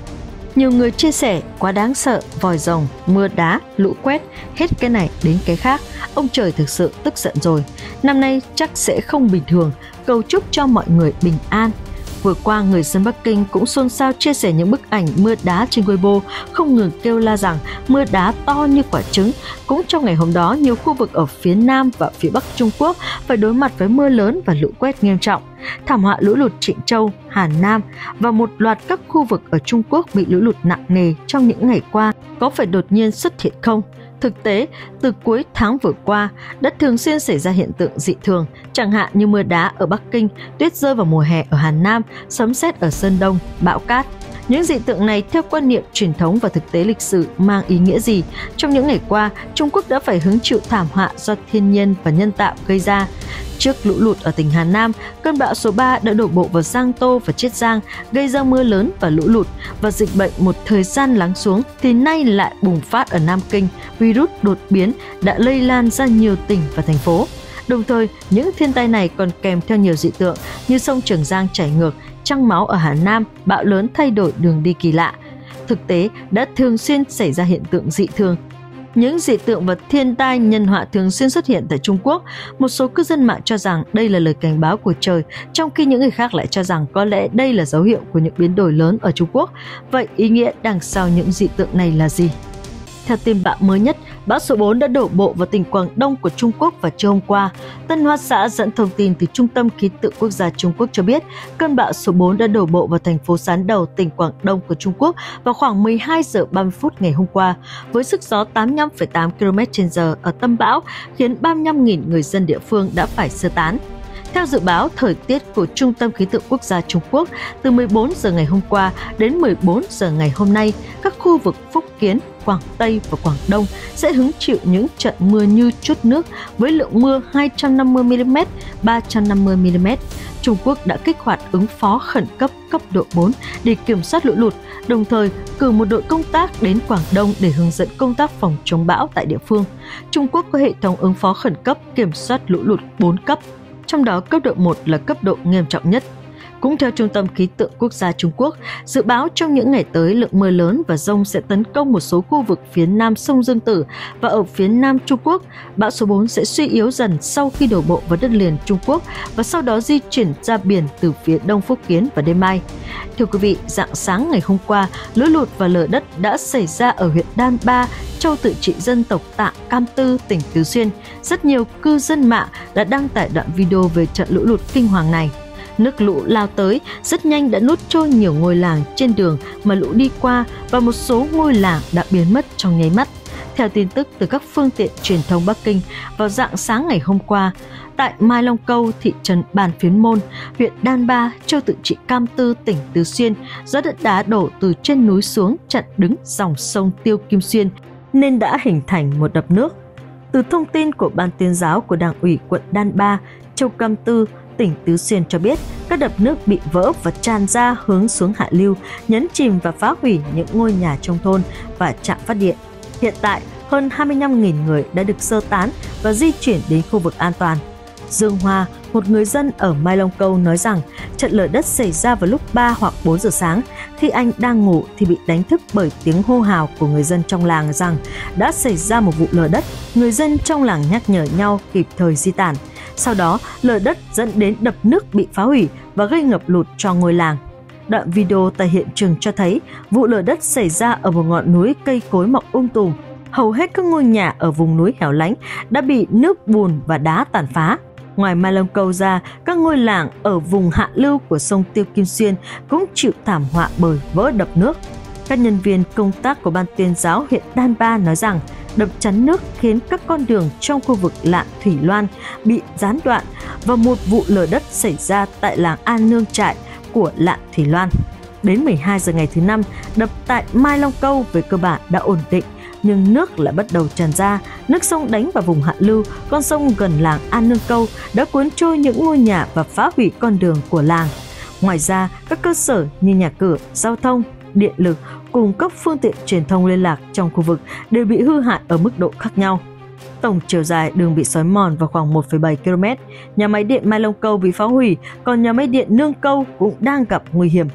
Nhiều người chia sẻ quá đáng sợ, vòi rồng, mưa đá, lũ quét, hết cái này đến cái khác. Ông trời thực sự tức giận rồi. Năm nay chắc sẽ không bình thường, cầu chúc cho mọi người bình an. Vừa qua, người dân Bắc Kinh cũng xôn xao chia sẻ những bức ảnh mưa đá trên Weibo, không ngừng kêu la rằng mưa đá to như quả trứng. Cũng trong ngày hôm đó, nhiều khu vực ở phía Nam và phía Bắc Trung Quốc phải đối mặt với mưa lớn và lũ quét nghiêm trọng. Thảm họa lũ lụt Trịnh Châu, Hà Nam và một loạt các khu vực ở Trung Quốc bị lũ lụt nặng nề trong những ngày qua có phải đột nhiên xuất hiện không? Thực tế, từ cuối tháng vừa qua, đã thường xuyên xảy ra hiện tượng dị thường, chẳng hạn như mưa đá ở Bắc Kinh, tuyết rơi vào mùa hè ở Hà Nam, sấm sét ở Sơn Đông, bão cát. Những dị tượng này theo quan niệm truyền thống và thực tế lịch sử mang ý nghĩa gì? Trong những ngày qua, Trung Quốc đã phải hứng chịu thảm họa do thiên nhiên và nhân tạo gây ra. Trước lũ lụt ở tỉnh Hà Nam, cơn bão số ba đã đổ bộ vào Giang Tô và Chiết Giang, gây ra mưa lớn và lũ lụt, và dịch bệnh một thời gian lắng xuống thì nay lại bùng phát ở Nam Kinh. Virus đột biến đã lây lan ra nhiều tỉnh và thành phố. Đồng thời, những thiên tai này còn kèm theo nhiều dị tượng như sông Trường Giang chảy ngược, trăng máu ở Hà Nam, bão lớn thay đổi đường đi kỳ lạ. Thực tế, đã thường xuyên xảy ra hiện tượng dị thường. Những dị tượng và thiên tai nhân họa thường xuyên xuất hiện tại Trung Quốc. Một số cư dân mạng cho rằng đây là lời cảnh báo của trời, trong khi những người khác lại cho rằng có lẽ đây là dấu hiệu của những biến đổi lớn ở Trung Quốc. Vậy ý nghĩa đằng sau những dị tượng này là gì? Theo tin bão mới nhất, bão số bốn đã đổ bộ vào tỉnh Quảng Đông của Trung Quốc vào trưa hôm qua. Tân Hoa Xã dẫn thông tin từ Trung tâm Khí tượng Quốc gia Trung Quốc cho biết, cơn bão số bốn đã đổ bộ vào thành phố Sán Đầu, tỉnh Quảng Đông của Trung Quốc vào khoảng mười hai giờ ba mươi phút ngày hôm qua, với sức gió tám mươi lăm phẩy tám ki lô mét trên giờ ở tâm bão, khiến ba mươi lăm nghìn người dân địa phương đã phải sơ tán. Theo dự báo thời tiết của Trung tâm Khí tượng Quốc gia Trung Quốc, từ mười bốn giờ ngày hôm qua đến mười bốn giờ ngày hôm nay, các khu vực Phúc Kiến, Quảng Tây và Quảng Đông sẽ hứng chịu những trận mưa như trút nước với lượng mưa hai trăm năm mươi mi li mét, ba trăm năm mươi mi li mét. Trung Quốc đã kích hoạt ứng phó khẩn cấp cấp độ bốn để kiểm soát lũ lụt, đồng thời cử một đội công tác đến Quảng Đông để hướng dẫn công tác phòng chống bão tại địa phương. Trung Quốc có hệ thống ứng phó khẩn cấp kiểm soát lũ lụt bốn cấp, trong đó cấp độ một là cấp độ nghiêm trọng nhất. Cũng theo Trung tâm Khí tượng Quốc gia Trung Quốc, dự báo trong những ngày tới lượng mưa lớn và dông sẽ tấn công một số khu vực phía nam sông Dương Tử, và ở phía nam Trung Quốc, bão số bốn sẽ suy yếu dần sau khi đổ bộ vào đất liền Trung Quốc và sau đó di chuyển ra biển từ phía đông Phúc Kiến vào đêm mai. Thưa quý vị, rạng sáng ngày hôm qua, lũ lụt và lở đất đã xảy ra ở huyện Đan Ba, châu tự trị dân tộc Tạ Cam Tư, tỉnh Tứ Xuyên. Rất nhiều cư dân mạng đã đăng tải đoạn video về trận lũ lụt kinh hoàng này. Nước lũ lao tới, rất nhanh đã nuốt trôi nhiều ngôi làng trên đường mà lũ đi qua, và một số ngôi làng đã biến mất trong nháy mắt. Theo tin tức từ các phương tiện truyền thông Bắc Kinh, vào rạng sáng ngày hôm qua, tại Mai Long Câu, thị trấn Bàn Phiến Môn, huyện Đan Ba, châu tự trị Cam Tư, tỉnh Tứ Xuyên, do đất đá đổ từ trên núi xuống chặn đứng dòng sông Tiêu Kim Xuyên nên đã hình thành một đập nước. Từ thông tin của Ban tuyên giáo của Đảng ủy quận Đan Ba, châu Cam Tư, tỉnh Tứ Xuyên cho biết, các đập nước bị vỡ và tràn ra hướng xuống hạ lưu, nhấn chìm và phá hủy những ngôi nhà trong thôn và trạm phát điện. Hiện tại, hơn hai mươi lăm nghìn người đã được sơ tán và di chuyển đến khu vực an toàn. Dương Hoa, một người dân ở Mai Long Câu nói rằng trận lở đất xảy ra vào lúc ba hoặc bốn giờ sáng. Khi anh đang ngủ thì bị đánh thức bởi tiếng hô hào của người dân trong làng rằng đã xảy ra một vụ lở đất. Người dân trong làng nhắc nhở nhau kịp thời di tản. Sau đó, lở đất dẫn đến đập nước bị phá hủy và gây ngập lụt cho ngôi làng. Đoạn video tại hiện trường cho thấy vụ lở đất xảy ra ở một ngọn núi cây cối mọc um tùm. Hầu hết các ngôi nhà ở vùng núi hẻo lánh đã bị nước bùn và đá tàn phá. Ngoài Mai Long Câu ra, các ngôi làng ở vùng hạ lưu của sông Tiêu Kim Xuyên cũng chịu thảm họa bởi vỡ đập nước. Các nhân viên công tác của Ban tuyên giáo huyện Đan Ba nói rằng đập chắn nước khiến các con đường trong khu vực Lạn Thủy Loan bị gián đoạn, và một vụ lở đất xảy ra tại làng An Nương Trại của Lạn Thủy Loan. Đến mười hai giờ ngày thứ năm, đập tại Mai Long Câu về cơ bản đã ổn định, nhưng nước lại bắt đầu tràn ra. Nước sông đánh vào vùng hạ lưu, con sông gần làng An Nương Câu đã cuốn trôi những ngôi nhà và phá hủy con đường của làng. Ngoài ra, các cơ sở như nhà cửa, giao thông, điện lực cùng các phương tiện truyền thông liên lạc trong khu vực đều bị hư hại ở mức độ khác nhau. Tổng chiều dài đường bị xói mòn vào khoảng một phẩy bảy ki lô mét. Nhà máy điện Mai Long Câu bị phá hủy, còn nhà máy điện Nương Câu cũng đang gặp nguy hiểm.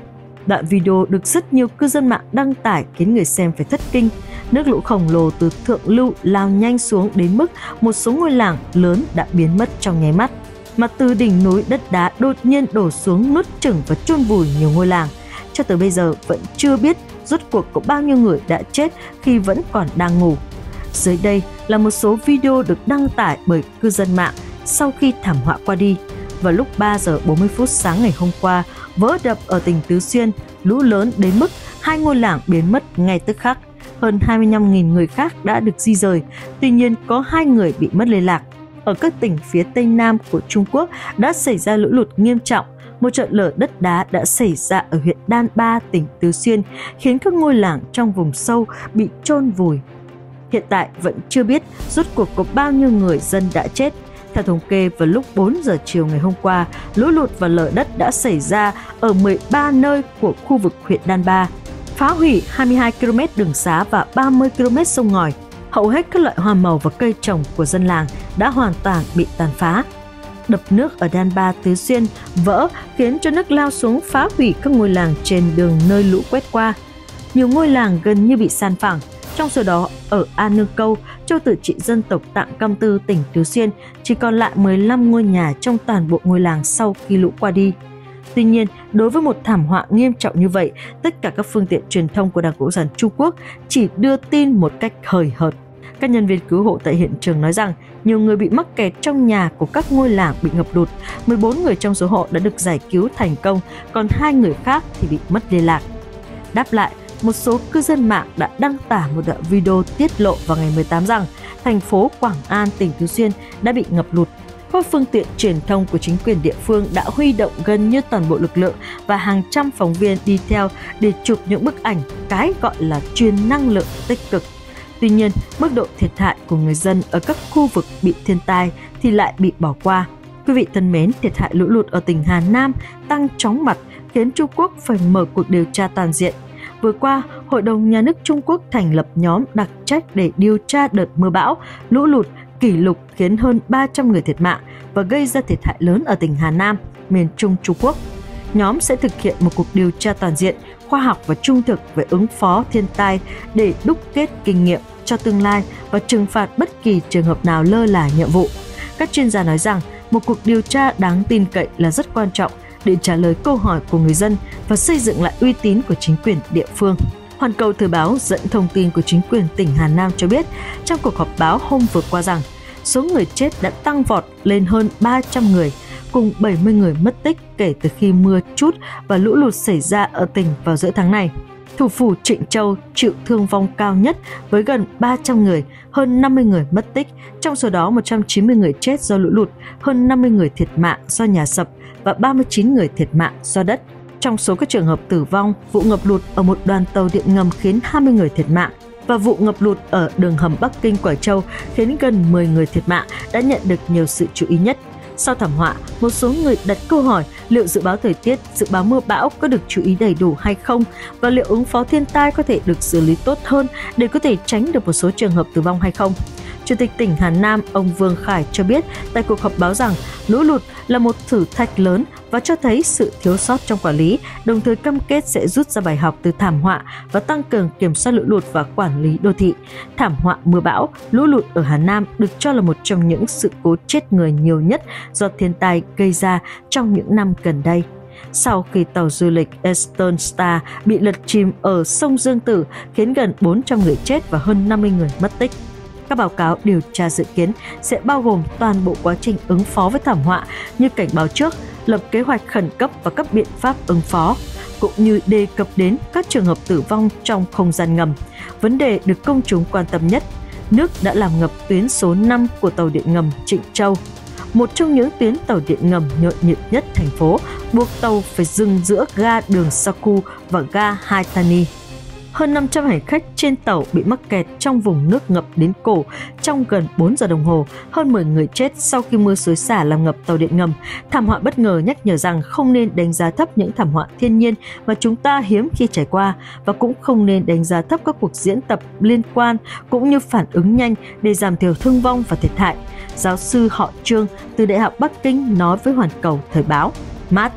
Đoạn video được rất nhiều cư dân mạng đăng tải khiến người xem phải thất kinh. Nước lũ khổng lồ từ thượng lưu lao nhanh xuống đến mức một số ngôi làng lớn đã biến mất trong nháy mắt. Mà từ đỉnh núi đất đá đột nhiên đổ xuống nuốt chửng và chôn vùi nhiều ngôi làng. Cho tới bây giờ vẫn chưa biết rốt cuộc có bao nhiêu người đã chết khi vẫn còn đang ngủ. Dưới đây là một số video được đăng tải bởi cư dân mạng sau khi thảm họa qua đi. Vào lúc ba giờ bốn mươi phút sáng ngày hôm qua, vỡ đập ở tỉnh Tứ Xuyên, lũ lớn đến mức hai ngôi làng biến mất ngay tức khắc. Hơn hai mươi lăm nghìn người khác đã được di rời, tuy nhiên có hai người bị mất liên lạc. Ở các tỉnh phía Tây Nam của Trung Quốc đã xảy ra lũ lụt nghiêm trọng. Một trận lở đất đá đã xảy ra ở huyện Đan Ba, tỉnh Tứ Xuyên, khiến các ngôi làng trong vùng sâu bị chôn vùi. Hiện tại vẫn chưa biết rốt cuộc có bao nhiêu người dân đã chết. Theo thống kê, vào lúc bốn giờ chiều ngày hôm qua, lũ lụt và lở đất đã xảy ra ở mười ba nơi của khu vực huyện Đan Ba, phá hủy hai mươi hai ki lô mét đường xá và ba mươi ki lô mét sông ngòi. Hầu hết các loại hoa màu và cây trồng của dân làng đã hoàn toàn bị tàn phá. Đập nước ở Đan Ba, Tứ Xuyên vỡ khiến cho nước lao xuống phá hủy các ngôi làng trên đường nơi lũ quét qua. Nhiều ngôi làng gần như bị san phẳng. Trong số đó, ở An Nương Câu, châu tự trị dân tộc Tạng Căm Tư, tỉnh Tứ Xuyên, chỉ còn lại mười lăm ngôi nhà trong toàn bộ ngôi làng sau khi lũ qua đi. Tuy nhiên, đối với một thảm họa nghiêm trọng như vậy, tất cả các phương tiện truyền thông của Đảng Cộng sản Trung Quốc chỉ đưa tin một cách hời hợt. Các nhân viên cứu hộ tại hiện trường nói rằng nhiều người bị mắc kẹt trong nhà của các ngôi làng bị ngập lụt, mười bốn người trong số họ đã được giải cứu thành công, còn hai người khác thì bị mất liên lạc. Đáp lại, một số cư dân mạng đã đăng tải một đoạn video tiết lộ vào ngày mười tám rằng thành phố Quảng An, tỉnh Tứ Xuyên đã bị ngập lụt. Các phương tiện truyền thông của chính quyền địa phương đã huy động gần như toàn bộ lực lượng và hàng trăm phóng viên đi theo để chụp những bức ảnh cái gọi là truyền năng lượng tích cực. Tuy nhiên, mức độ thiệt hại của người dân ở các khu vực bị thiên tai thì lại bị bỏ qua. Quý vị thân mến, thiệt hại lũ lụt ở tỉnh Hà Nam tăng chóng mặt khiến Trung Quốc phải mở cuộc điều tra toàn diện. Vừa qua, Hội đồng Nhà nước Trung Quốc thành lập nhóm đặc trách để điều tra đợt mưa bão, lũ lụt kỷ lục khiến hơn ba trăm người thiệt mạng và gây ra thiệt hại lớn ở tỉnh Hà Nam, miền Trung Trung Quốc. Nhóm sẽ thực hiện một cuộc điều tra toàn diện, khoa học và trung thực về ứng phó thiên tai để đúc kết kinh nghiệm cho tương lai và trừng phạt bất kỳ trường hợp nào lơ là nhiệm vụ. Các chuyên gia nói rằng một cuộc điều tra đáng tin cậy là rất quan trọng để trả lời câu hỏi của người dân và xây dựng lại uy tín của chính quyền địa phương. Hoàn Cầu Thời báo dẫn thông tin của chính quyền tỉnh Hà Nam cho biết trong cuộc họp báo hôm vừa qua rằng số người chết đã tăng vọt lên hơn ba trăm người, cùng bảy mươi người mất tích kể từ khi mưa trút và lũ lụt xảy ra ở tỉnh vào giữa tháng này. Thủ phủ Trịnh Châu chịu thương vong cao nhất với gần ba trăm người, hơn năm mươi người mất tích, trong số đó một trăm chín mươi người chết do lũ lụt, hơn năm mươi người thiệt mạng do nhà sập và ba mươi chín người thiệt mạng do đất. Trong số các trường hợp tử vong, vụ ngập lụt ở một đoàn tàu điện ngầm khiến hai mươi người thiệt mạng và vụ ngập lụt ở đường hầm Bắc Kinh Quảng Châu khiến gần mười người thiệt mạng đã nhận được nhiều sự chú ý nhất. Sau thảm họa, một số người đặt câu hỏi liệu dự báo thời tiết, dự báo mưa bão có được chú ý đầy đủ hay không và liệu ứng phó thiên tai có thể được xử lý tốt hơn để có thể tránh được một số trường hợp tử vong hay không. Chủ tịch tỉnh Hà Nam, ông Vương Khải cho biết tại cuộc họp báo rằng lũ lụt là một thử thách lớn và cho thấy sự thiếu sót trong quản lý, đồng thời cam kết sẽ rút ra bài học từ thảm họa và tăng cường kiểm soát lũ lụt và quản lý đô thị. Thảm họa mưa bão, lũ lụt ở Hà Nam được cho là một trong những sự cố chết người nhiều nhất do thiên tai gây ra trong những năm gần đây. Sau khi tàu du lịch Eastern Star bị lật chìm ở sông Dương Tử khiến gần bốn trăm người chết và hơn năm mươi người mất tích. Các báo cáo điều tra dự kiến sẽ bao gồm toàn bộ quá trình ứng phó với thảm họa như cảnh báo trước, lập kế hoạch khẩn cấp và các biện pháp ứng phó, cũng như đề cập đến các trường hợp tử vong trong không gian ngầm. Vấn đề được công chúng quan tâm nhất, nước đã làm ngập tuyến số năm của tàu điện ngầm Trịnh Châu, một trong những tuyến tàu điện ngầm nhộn nhịp nhất thành phố, buộc tàu phải dừng giữa ga đường Saku và ga Haitani. Hơn năm trăm hành khách trên tàu bị mắc kẹt trong vùng nước ngập đến cổ trong gần bốn giờ đồng hồ, hơn mười người chết sau khi mưa xối xả làm ngập tàu điện ngầm. Thảm họa bất ngờ nhắc nhở rằng không nên đánh giá thấp những thảm họa thiên nhiên mà chúng ta hiếm khi trải qua và cũng không nên đánh giá thấp các cuộc diễn tập liên quan cũng như phản ứng nhanh để giảm thiểu thương vong và thiệt hại. Giáo sư họ Trương từ Đại học Bắc Kinh nói với Hoàn Cầu Thời báo. Mã Tuấn,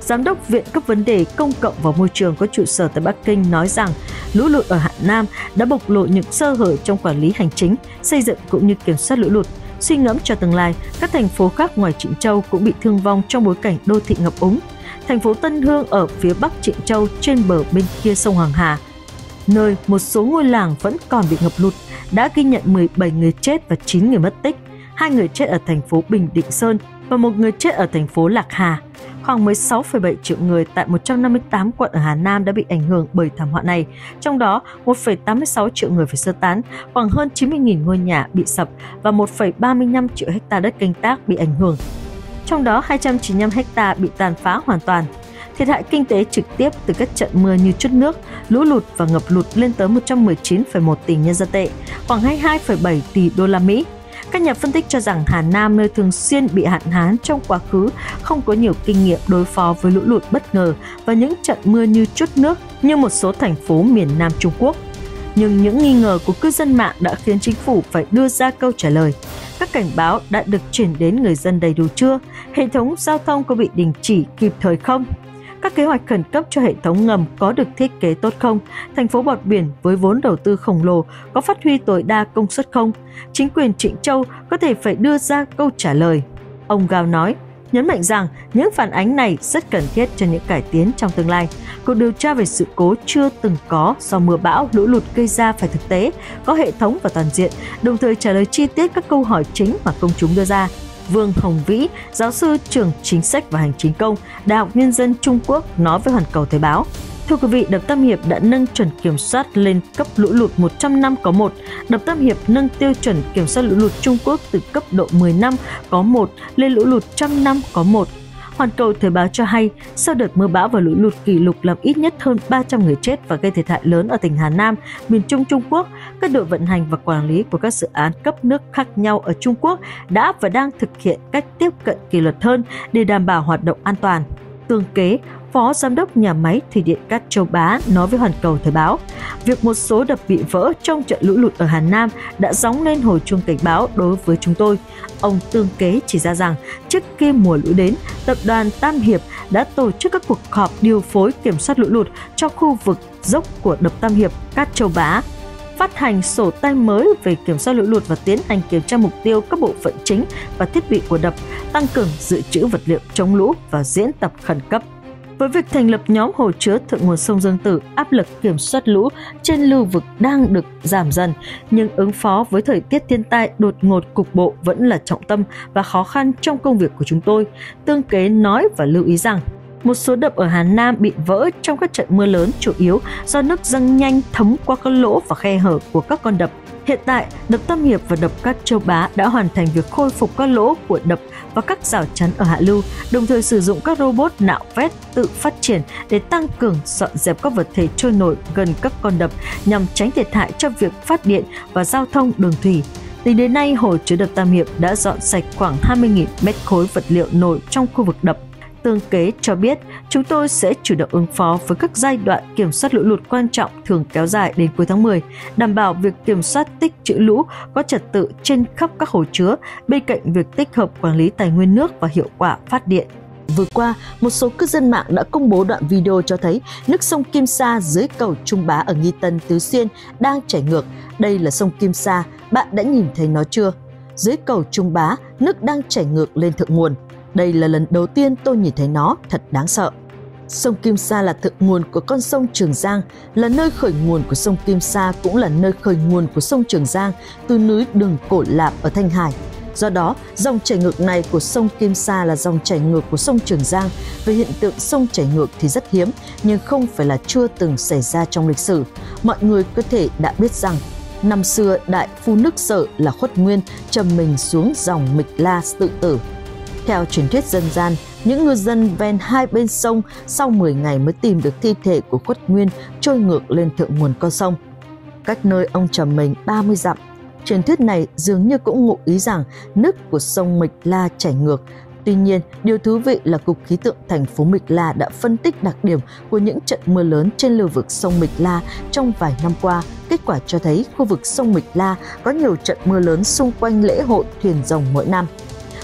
Giám đốc Viện các vấn đề công cộng và môi trường có trụ sở tại Bắc Kinh nói rằng lũ lụt ở Hà Nam đã bộc lộ những sơ hở trong quản lý hành chính, xây dựng cũng như kiểm soát lũ lụt. Suy ngẫm cho tương lai, các thành phố khác ngoài Trịnh Châu cũng bị thương vong trong bối cảnh đô thị ngập úng. Thành phố Tân Hương ở phía bắc Trịnh Châu trên bờ bên kia sông Hoàng Hà, nơi một số ngôi làng vẫn còn bị ngập lụt, đã ghi nhận mười bảy người chết và chín người mất tích, hai người chết ở thành phố Bình Định Sơn và một người chết ở thành phố Lạc Hà. Khoảng mười sáu phẩy bảy triệu người tại một trăm năm mươi tám quận ở Hà Nam đã bị ảnh hưởng bởi thảm họa này, trong đó một phẩy tám mươi sáu triệu người phải sơ tán, khoảng hơn chín mươi nghìn ngôi nhà bị sập và một phẩy ba mươi lăm triệu hectare đất canh tác bị ảnh hưởng. Trong đó hai trăm chín mươi lăm hectare bị tàn phá hoàn toàn. Thiệt hại kinh tế trực tiếp từ các trận mưa như trút nước, lũ lụt và ngập lụt lên tới một trăm mười chín phẩy một tỷ nhân dân tệ, khoảng hai mươi hai phẩy bảy tỷ đô la Mỹ. Các nhà phân tích cho rằng Hà Nam, nơi thường xuyên bị hạn hán trong quá khứ, không có nhiều kinh nghiệm đối phó với lũ lụt bất ngờ và những trận mưa như trút nước như một số thành phố miền Nam Trung Quốc. Nhưng những nghi ngờ của cư dân mạng đã khiến chính phủ phải đưa ra câu trả lời. Các cảnh báo đã được chuyển đến người dân đầy đủ chưa? Hệ thống giao thông có bị đình chỉ kịp thời không? Các kế hoạch khẩn cấp cho hệ thống ngầm có được thiết kế tốt không? Thành phố bọt biển với vốn đầu tư khổng lồ có phát huy tối đa công suất không? Chính quyền Trịnh Châu có thể phải đưa ra câu trả lời. Ông Gao nói, nhấn mạnh rằng những phản ánh này rất cần thiết cho những cải tiến trong tương lai. Cuộc điều tra về sự cố chưa từng có do mưa bão, lũ lụt gây ra phải thực tế, có hệ thống và toàn diện, đồng thời trả lời chi tiết các câu hỏi chính mà công chúng đưa ra. Vương Hồng Vĩ, giáo sư trường chính sách và hành chính công, Đại học Nhân dân Trung Quốc nói với Hoàn Cầu Thời báo. Thưa quý vị, đập Tam Hiệp đã nâng chuẩn kiểm soát lên cấp lũ lụt một trăm năm có một. Đập Tam Hiệp nâng tiêu chuẩn kiểm soát lũ lụt Trung Quốc từ cấp độ mười năm có một lên lũ lụt trăm năm có một. Hoàn Cầu Thời báo cho hay, sau đợt mưa bão và lũ lụt kỷ lục làm ít nhất hơn ba trăm người chết và gây thiệt hại lớn ở tỉnh Hà Nam, miền Trung Trung Quốc, các đội vận hành và quản lý của các dự án cấp nước khác nhau ở Trung Quốc đã và đang thực hiện cách tiếp cận kỷ luật hơn để đảm bảo hoạt động an toàn. Tương Kế, Phó Giám đốc Nhà máy Thủy điện Cát Châu Bá nói với Hoàn Cầu Thời báo, việc một số đập bị vỡ trong trận lũ lụt ở Hà Nam đã gióng lên hồi chuông cảnh báo đối với chúng tôi. Ông Tương Kế chỉ ra rằng, trước khi mùa lũ đến, tập đoàn Tam Hiệp đã tổ chức các cuộc họp điều phối kiểm soát lũ lụt cho khu vực dốc của đập Tam Hiệp, Cát Châu Bá, phát hành sổ tay mới về kiểm soát lũ lụt và tiến hành kiểm tra mục tiêu các bộ phận chính và thiết bị của đập, tăng cường dự trữ vật liệu chống lũ và diễn tập khẩn cấp. Với việc thành lập nhóm hồ chứa thượng nguồn sông Dương Tử, áp lực kiểm soát lũ trên lưu vực đang được giảm dần, nhưng ứng phó với thời tiết thiên tai đột ngột cục bộ vẫn là trọng tâm và khó khăn trong công việc của chúng tôi. Tương Kế nói và lưu ý rằng, một số đập ở Hà Nam bị vỡ trong các trận mưa lớn chủ yếu do nước dâng nhanh thấm qua các lỗ và khe hở của các con đập. Hiện tại, đập Tam Hiệp và đập Cát Châu Bá đã hoàn thành việc khôi phục các lỗ của đập và các rào chắn ở hạ lưu, đồng thời sử dụng các robot nạo vét tự phát triển để tăng cường dọn dẹp các vật thể trôi nổi gần các con đập nhằm tránh thiệt hại cho việc phát điện và giao thông đường thủy. Tính đến nay, hồ chứa đập Tam Hiệp đã dọn sạch khoảng hai mươi nghìn mét khối vật liệu nổi trong khu vực đập. Tương Kế cho biết, chúng tôi sẽ chủ động ứng phó với các giai đoạn kiểm soát lũ lụt quan trọng thường kéo dài đến cuối tháng mười, đảm bảo việc kiểm soát tích trữ lũ có trật tự trên khắp các hồ chứa, bên cạnh việc tích hợp quản lý tài nguyên nước và hiệu quả phát điện. Vừa qua, một số cư dân mạng đã công bố đoạn video cho thấy nước sông Kim Sa dưới cầu Trung Bá ở Nghi Tân, Tứ Xuyên đang chảy ngược. Đây là sông Kim Sa, bạn đã nhìn thấy nó chưa? Dưới cầu Trung Bá, nước đang chảy ngược lên thượng nguồn. Đây là lần đầu tiên tôi nhìn thấy nó, thật đáng sợ. Sông Kim Sa là thượng nguồn của con sông Trường Giang, là nơi khởi nguồn của sông Kim Sa, cũng là nơi khởi nguồn của sông Trường Giang từ núi Đường Cổ Lạp ở Thanh Hải. Do đó, dòng chảy ngược này của sông Kim Sa là dòng chảy ngược của sông Trường Giang. Về hiện tượng sông chảy ngược thì rất hiếm, nhưng không phải là chưa từng xảy ra trong lịch sử. Mọi người có thể đã biết rằng, năm xưa đại phu nước Sở là Khuất Nguyên trầm mình xuống dòng Mịch La tự tử. Theo truyền thuyết dân gian, những ngư dân ven hai bên sông sau mười ngày mới tìm được thi thể của Khuất Nguyên trôi ngược lên thượng nguồn con sông, cách nơi ông trầm mình ba mươi dặm. Truyền thuyết này dường như cũng ngụ ý rằng nước của sông Mịch La chảy ngược. Tuy nhiên, điều thú vị là Cục Khí tượng thành phố Mịch La đã phân tích đặc điểm của những trận mưa lớn trên lưu vực sông Mịch La trong vài năm qua. Kết quả cho thấy khu vực sông Mịch La có nhiều trận mưa lớn xung quanh lễ hội thuyền rồng mỗi năm.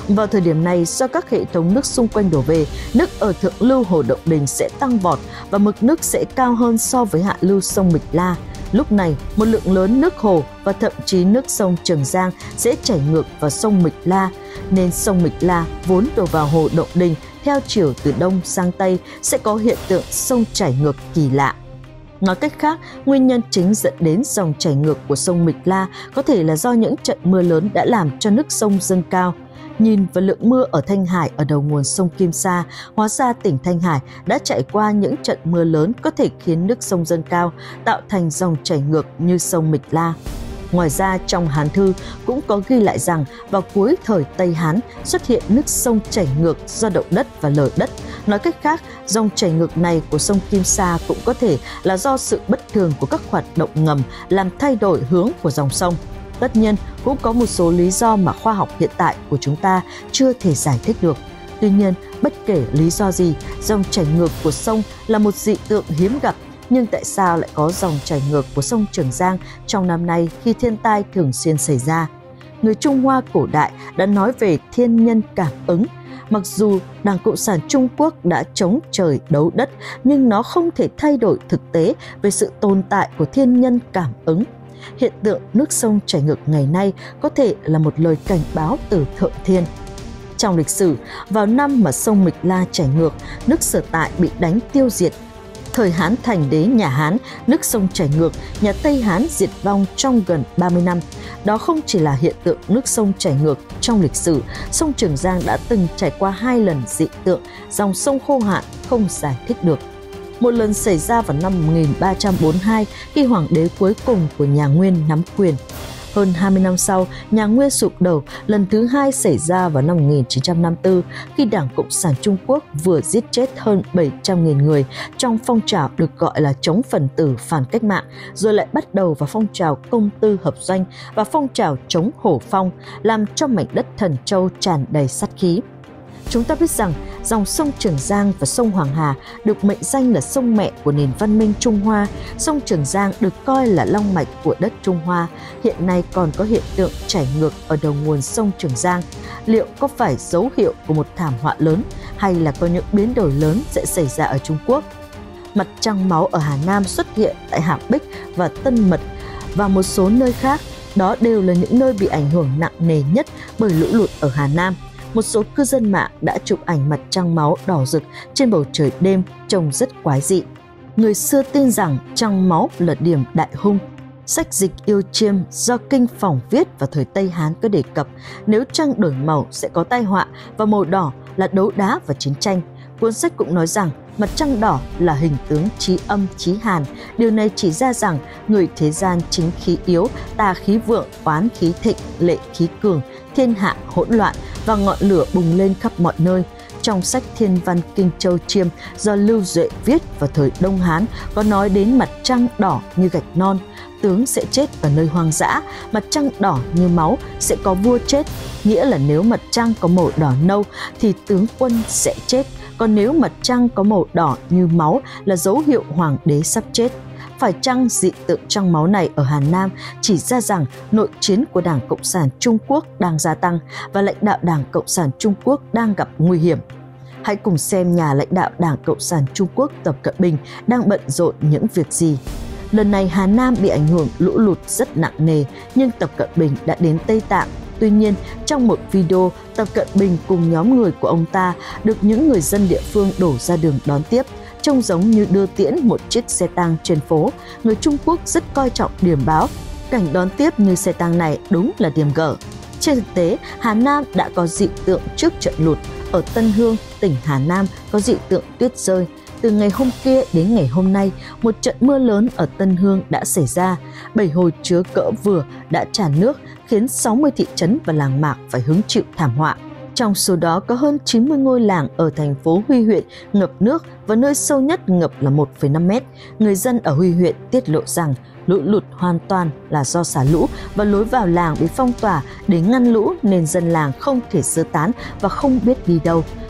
Vào thời điểm này, do các hệ thống nước xung quanh đổ về, nước ở thượng lưu hồ Động Đình sẽ tăng vọt và mực nước sẽ cao hơn so với hạ lưu sông Mịch La. Lúc này, một lượng lớn nước hồ và thậm chí nước sông Trường Giang sẽ chảy ngược vào sông Mịch La, nên sông Mịch La vốn đổ vào hồ Động Đình theo chiều từ đông sang tây sẽ có hiện tượng sông chảy ngược kỳ lạ. Nói cách khác, nguyên nhân chính dẫn đến dòng chảy ngược của sông Mịch La có thể là do những trận mưa lớn đã làm cho nước sông dâng cao. Nhìn vào lượng mưa ở Thanh Hải ở đầu nguồn sông Kim Sa, hóa ra tỉnh Thanh Hải đã trải qua những trận mưa lớn có thể khiến nước sông dâng cao, tạo thành dòng chảy ngược như sông Mịch La. Ngoài ra, trong Hán Thư cũng có ghi lại rằng vào cuối thời Tây Hán xuất hiện nước sông chảy ngược do động đất và lở đất. Nói cách khác, dòng chảy ngược này của sông Kim Sa cũng có thể là do sự bất thường của các hoạt động ngầm làm thay đổi hướng của dòng sông. Tất nhiên, cũng có một số lý do mà khoa học hiện tại của chúng ta chưa thể giải thích được. Tuy nhiên, bất kể lý do gì, dòng chảy ngược của sông là một dị tượng hiếm gặp. Nhưng tại sao lại có dòng chảy ngược của sông Trường Giang trong năm nay khi thiên tai thường xuyên xảy ra? Người Trung Hoa cổ đại đã nói về thiên nhân cảm ứng. Mặc dù Đảng Cộng sản Trung Quốc đã chống trời đấu đất, nhưng nó không thể thay đổi thực tế về sự tồn tại của thiên nhân cảm ứng. Hiện tượng nước sông chảy ngược ngày nay có thể là một lời cảnh báo từ thượng thiên. Trong lịch sử, vào năm mà sông Mịch La chảy ngược, nước Sở Tại bị đánh tiêu diệt. Thời Hán Thành Đế nhà Hán, nước sông chảy ngược, nhà Tây Hán diệt vong trong gần ba mươi năm. Đó không chỉ là hiện tượng nước sông chảy ngược trong lịch sử, sông Trường Giang đã từng trải qua hai lần dị tượng, dòng sông khô hạn không giải thích được. Một lần xảy ra vào năm một nghìn ba trăm bốn mươi hai khi hoàng đế cuối cùng của nhà Nguyên nắm quyền. Hơn hai mươi năm sau, nhà Nguyên sụp đổ, lần thứ hai xảy ra vào năm một nghìn chín trăm năm mươi tư khi Đảng Cộng sản Trung Quốc vừa giết chết hơn bảy trăm nghìn người trong phong trào được gọi là chống phần tử phản cách mạng, rồi lại bắt đầu vào phong trào công tư hợp doanh và phong trào chống Hổ Phong, làm cho mảnh đất Thần Châu tràn đầy sát khí. Chúng ta biết rằng dòng sông Trường Giang và sông Hoàng Hà được mệnh danh là sông mẹ của nền văn minh Trung Hoa. Sông Trường Giang được coi là long mạch của đất Trung Hoa. Hiện nay còn có hiện tượng chảy ngược ở đầu nguồn sông Trường Giang. Liệu có phải dấu hiệu của một thảm họa lớn hay là có những biến đổi lớn sẽ xảy ra ở Trung Quốc? Mặt trăng máu ở Hà Nam xuất hiện tại Hạp Bích và Tân Mật và một số nơi khác. Đó đều là những nơi bị ảnh hưởng nặng nề nhất bởi lũ lụt ở Hà Nam. Một số cư dân mạng đã chụp ảnh mặt trăng máu đỏ rực trên bầu trời đêm trông rất quái dị. Người xưa tin rằng trăng máu là điểm đại hung. Sách Dịch Yêu Chiêm do Kinh Phỏng viết vào thời Tây Hán có đề cập nếu trăng đổi màu sẽ có tai họa và màu đỏ là đấu đá và chiến tranh. Cuốn sách cũng nói rằng mặt trăng đỏ là hình tướng chí âm chí hàn. Điều này chỉ ra rằng người thế gian chính khí yếu, tà khí vượng, oán khí thịnh, lệ khí cường, thiên hạ hỗn loạn và ngọn lửa bùng lên khắp mọi nơi. Trong sách Thiên Văn Kinh Châu Chiêm do Lưu Duệ viết vào thời Đông Hán có nói đến mặt trăng đỏ như gạch non, tướng sẽ chết ở nơi hoang dã, mặt trăng đỏ như máu sẽ có vua chết, nghĩa là nếu mặt trăng có màu đỏ nâu thì tướng quân sẽ chết, còn nếu mặt trăng có màu đỏ như máu là dấu hiệu hoàng đế sắp chết. Phải chăng dị tượng trăng máu này ở Hà Nam chỉ ra rằng nội chiến của Đảng Cộng sản Trung Quốc đang gia tăng và lãnh đạo Đảng Cộng sản Trung Quốc đang gặp nguy hiểm? Hãy cùng xem nhà lãnh đạo Đảng Cộng sản Trung Quốc Tập Cận Bình đang bận rộn những việc gì. Lần này Hà Nam bị ảnh hưởng lũ lụt rất nặng nề, nhưng Tập Cận Bình đã đến Tây Tạng. Tuy nhiên, trong một video, Tập Cận Bình cùng nhóm người của ông ta được những người dân địa phương đổ ra đường đón tiếp, trông giống như đưa tiễn một chiếc xe tang trên phố. Người Trung Quốc rất coi trọng điểm báo. Cảnh đón tiếp như xe tang này đúng là điểm gở. Trên thực tế, Hà Nam đã có dị tượng trước trận lụt. Ở Tân Hương, tỉnh Hà Nam có dị tượng tuyết rơi. Từ ngày hôm kia đến ngày hôm nay, một trận mưa lớn ở Tân Hương đã xảy ra. Bảy hồ chứa cỡ vừa đã tràn nước, khiến sáu mươi thị trấn và làng mạc phải hứng chịu thảm họa. Trong số đó có hơn chín mươi ngôi làng ở thành phố Huy huyện ngập nước và nơi sâu nhất ngập là một phẩy năm mét. Người dân ở Huy huyện tiết lộ rằng lũ lụt hoàn toàn là do xả lũ và lối vào làng bị phong tỏa để ngăn lũ nên dân làng không thể sơ tán và không biết đi đâu.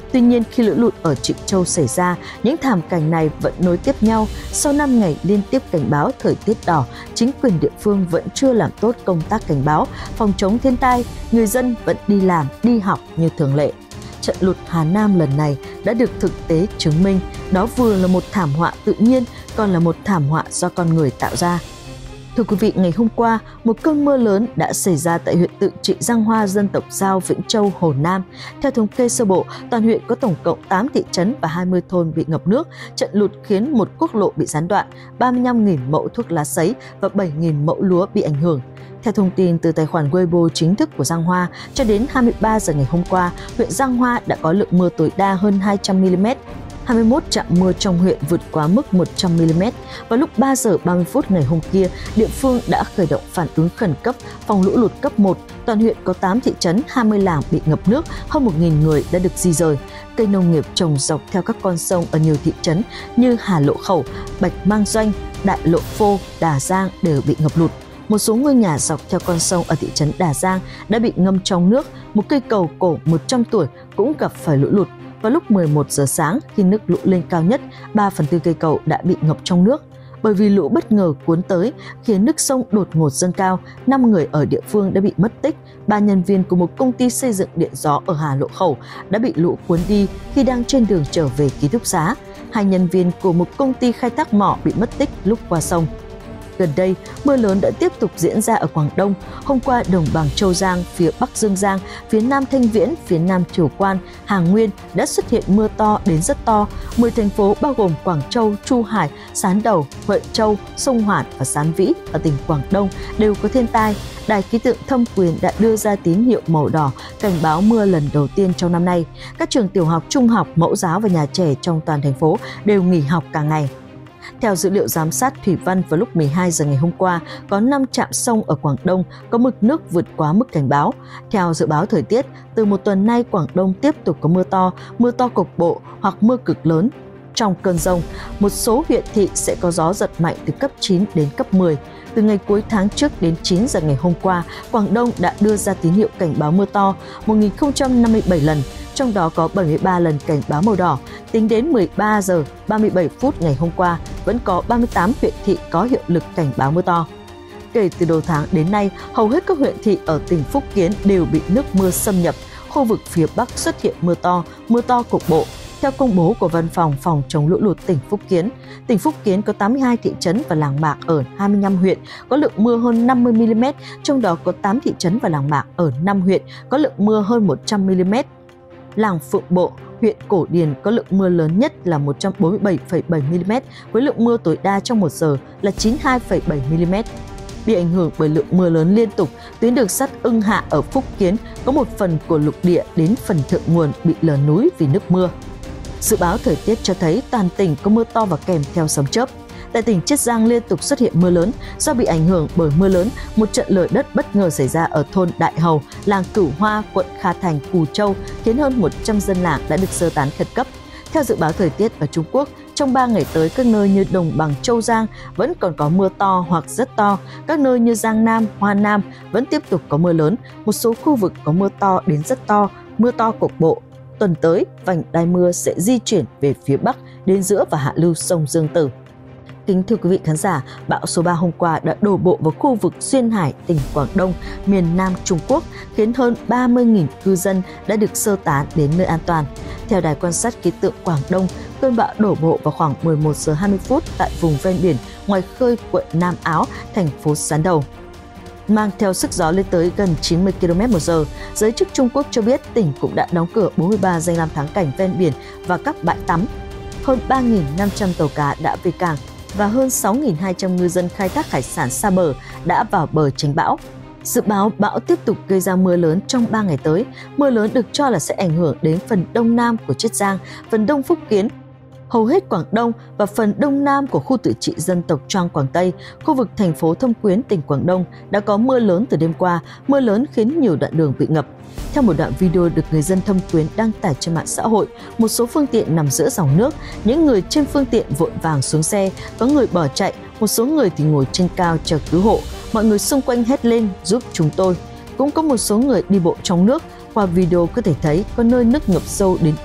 Tuy nhiên, khi lũ lụt ở Trịnh Châu xảy ra, những thảm cảnh này vẫn nối tiếp nhau. Sau năm ngày liên tiếp cảnh báo thời tiết đỏ, chính quyền địa phương vẫn chưa làm tốt công tác cảnh báo, phòng chống thiên tai, người dân vẫn đi làm, đi học như thường lệ. Trận lụt Hà Nam lần này đã được thực tế chứng minh, đó vừa là một thảm họa tự nhiên, còn là một thảm họa do con người tạo ra. Thưa quý vị, ngày hôm qua, một cơn mưa lớn đã xảy ra tại huyện Tự Trị Giang Hoa dân tộc Dao, Vĩnh Châu, Hồ Nam. Theo thống kê sơ bộ, toàn huyện có tổng cộng tám thị trấn và hai mươi thôn bị ngập nước. Trận lụt khiến một quốc lộ bị gián đoạn, ba mươi lăm nghìn mẫu thuốc lá sấy và bảy nghìn mẫu lúa bị ảnh hưởng. Theo thông tin từ tài khoản Weibo chính thức của Giang Hoa, cho đến hai mươi ba giờ ngày hôm qua, huyện Giang Hoa đã có lượng mưa tối đa hơn hai trăm mi-li-mét. hai mươi mốt trạm mưa trong huyện vượt quá mức một trăm mi-li-mét. Vào lúc ba giờ ba mươi phút ngày hôm kia, địa phương đã khởi động phản ứng khẩn cấp phòng lũ lụt cấp một. Toàn huyện có tám thị trấn, hai mươi làng bị ngập nước, hơn một nghìn người đã được di rời. Cây nông nghiệp trồng dọc theo các con sông ở nhiều thị trấn như Hà Lộ Khẩu, Bạch Mang Doanh, Đại Lộ Phô, Đà Giang đều bị ngập lụt. Một số ngôi nhà dọc theo con sông ở thị trấn Đà Giang đã bị ngâm trong nước. Một cây cầu cổ một trăm tuổi cũng gặp phải lũ lụt. Vào lúc mười một giờ sáng, khi nước lũ lên cao nhất, ba phần tư cây cầu đã bị ngập trong nước. Bởi vì lũ bất ngờ cuốn tới, khiến nước sông đột ngột dâng cao, năm người ở địa phương đã bị mất tích. Ba nhân viên của một công ty xây dựng điện gió ở Hà Lộ Khẩu đã bị lũ cuốn đi khi đang trên đường trở về ký túc xá. Hai nhân viên của một công ty khai thác mỏ bị mất tích lúc qua sông. Gần đây, mưa lớn đã tiếp tục diễn ra ở Quảng Đông. Hôm qua, đồng bằng Châu Giang, phía Bắc Dương Giang, phía Nam Thanh Viễn, phía Nam Thiều Quan, Hà Nguyên đã xuất hiện mưa to đến rất to. mười thành phố bao gồm Quảng Châu, Chu Hải, Sán Đầu, Huệ Châu, Sông Hoản và Sán Vĩ ở tỉnh Quảng Đông đều có thiên tai. Đài khí tượng Thâm Quyền đã đưa ra tín hiệu màu đỏ cảnh báo mưa lần đầu tiên trong năm nay. Các trường tiểu học, trung học, mẫu giáo và nhà trẻ trong toàn thành phố đều nghỉ học cả ngày. Theo dữ liệu giám sát thủy văn, vào lúc mười hai giờ ngày hôm qua, có năm trạm sông ở Quảng Đông có mực nước vượt quá mức cảnh báo. Theo dự báo thời tiết, từ một tuần nay Quảng Đông tiếp tục có mưa to, mưa to cục bộ hoặc mưa cực lớn. Trong cơn dông, một số huyện thị sẽ có gió giật mạnh từ cấp chín đến cấp mười. Từ ngày cuối tháng trước đến chín giờ ngày hôm qua, Quảng Đông đã đưa ra tín hiệu cảnh báo mưa to một nghìn không trăm năm mươi bảy lần, trong đó có bảy mươi ba lần cảnh báo màu đỏ. Tính đến mười ba giờ ba mươi bảy phút ngày hôm qua, vẫn có ba mươi tám huyện thị có hiệu lực cảnh báo mưa to. Kể từ đầu tháng đến nay, hầu hết các huyện thị ở tỉnh Phúc Kiến đều bị nước mưa xâm nhập. Khu vực phía Bắc xuất hiện mưa to, mưa to cục bộ. Theo công bố của Văn phòng Phòng chống lũ lụt tỉnh Phúc Kiến, tỉnh Phúc Kiến có tám mươi hai thị trấn và làng mạc ở hai mươi lăm huyện có lượng mưa hơn năm mươi mi-li-mét, trong đó có tám thị trấn và làng mạc ở năm huyện có lượng mưa hơn một trăm mi-li-mét. Làng Phượng Bộ, huyện Cổ Điền có lượng mưa lớn nhất là một trăm bốn mươi bảy phẩy bảy mi-li-mét với lượng mưa tối đa trong một giờ là chín mươi hai phẩy bảy mi-li-mét. Bị ảnh hưởng bởi lượng mưa lớn liên tục, tuyến đường sắt Ưng Hạ ở Phúc Kiến có một phần của lục địa đến phần thượng nguồn bị lở núi vì nước mưa. Dự báo thời tiết cho thấy toàn tỉnh có mưa to và kèm theo sấm chớp. Tại tỉnh Chiết Giang liên tục xuất hiện mưa lớn. Do bị ảnh hưởng bởi mưa lớn, một trận lở đất bất ngờ xảy ra ở thôn Đại Hầu, làng Cửu Hoa, quận Kha Thành, Cù Châu, khiến hơn một trăm dân làng đã được sơ tán khẩn cấp. Theo dự báo thời tiết ở Trung Quốc, trong ba ngày tới các nơi như đồng bằng Châu Giang vẫn còn có mưa to hoặc rất to. Các nơi như Giang Nam, Hoa Nam vẫn tiếp tục có mưa lớn. Một số khu vực có mưa to đến rất to, mưa to cục bộ. Tuần tới, vành đai mưa sẽ di chuyển về phía Bắc đến giữa và hạ lưu sông Dương Tử. Kính thưa quý vị khán giả, bão số ba hôm qua đã đổ bộ vào khu vực Duyên Hải, tỉnh Quảng Đông, miền Nam Trung Quốc, khiến hơn ba mươi nghìn cư dân đã được sơ tán đến nơi an toàn. Theo Đài quan sát khí tượng Quảng Đông, cơn bão đổ bộ vào khoảng mười một giờ hai mươi phút tại vùng ven biển ngoài khơi quận Nam Áo, thành phố Sán Đầu, mang theo sức gió lên tới gần chín mươi ki lô mét một giờ. Giới chức Trung Quốc cho biết tỉnh cũng đã đóng cửa bốn mươi ba danh lam thắng cảnh ven biển và các bãi tắm. Hơn ba nghìn năm trăm tàu cá đã về cảng và hơn sáu nghìn hai trăm ngư dân khai thác hải sản xa bờ đã vào bờ tránh bão. Dự báo bão tiếp tục gây ra mưa lớn trong ba ngày tới. Mưa lớn được cho là sẽ ảnh hưởng đến phần đông nam của Chiết Giang, phần đông Phúc Kiến, hầu hết Quảng Đông và phần đông nam của khu tự trị dân tộc Trang Quảng Tây. Khu vực thành phố Thâm Quyến, tỉnh Quảng Đông đã có mưa lớn từ đêm qua. Mưa lớn khiến nhiều đoạn đường bị ngập. Theo một đoạn video được người dân Thâm Quyến đăng tải trên mạng xã hội, một số phương tiện nằm giữa dòng nước, những người trên phương tiện vội vàng xuống xe, có người bỏ chạy, một số người thì ngồi trên cao chờ cứu hộ. Mọi người xung quanh hét lên giúp chúng tôi. Cũng có một số người đi bộ trong nước. Qua video có thể thấy có nơi nước ngập sâu đến đùi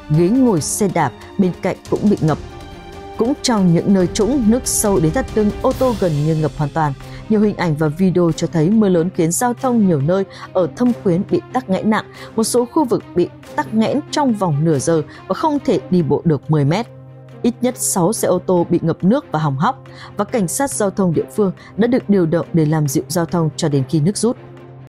ghế ngồi xe đạp bên cạnh cũng bị ngập. Cũng trong những nơi trũng, nước sâu đến thắt lưng, ô tô gần như ngập hoàn toàn. Nhiều hình ảnh và video cho thấy mưa lớn khiến giao thông nhiều nơi ở Thâm Quyến bị tắc nghẽn nặng, một số khu vực bị tắc nghẽn trong vòng nửa giờ và không thể đi bộ được mười mét. Ít nhất sáu xe ô tô bị ngập nước và hỏng hóc, và cảnh sát giao thông địa phương đã được điều động để làm dịu giao thông cho đến khi nước rút.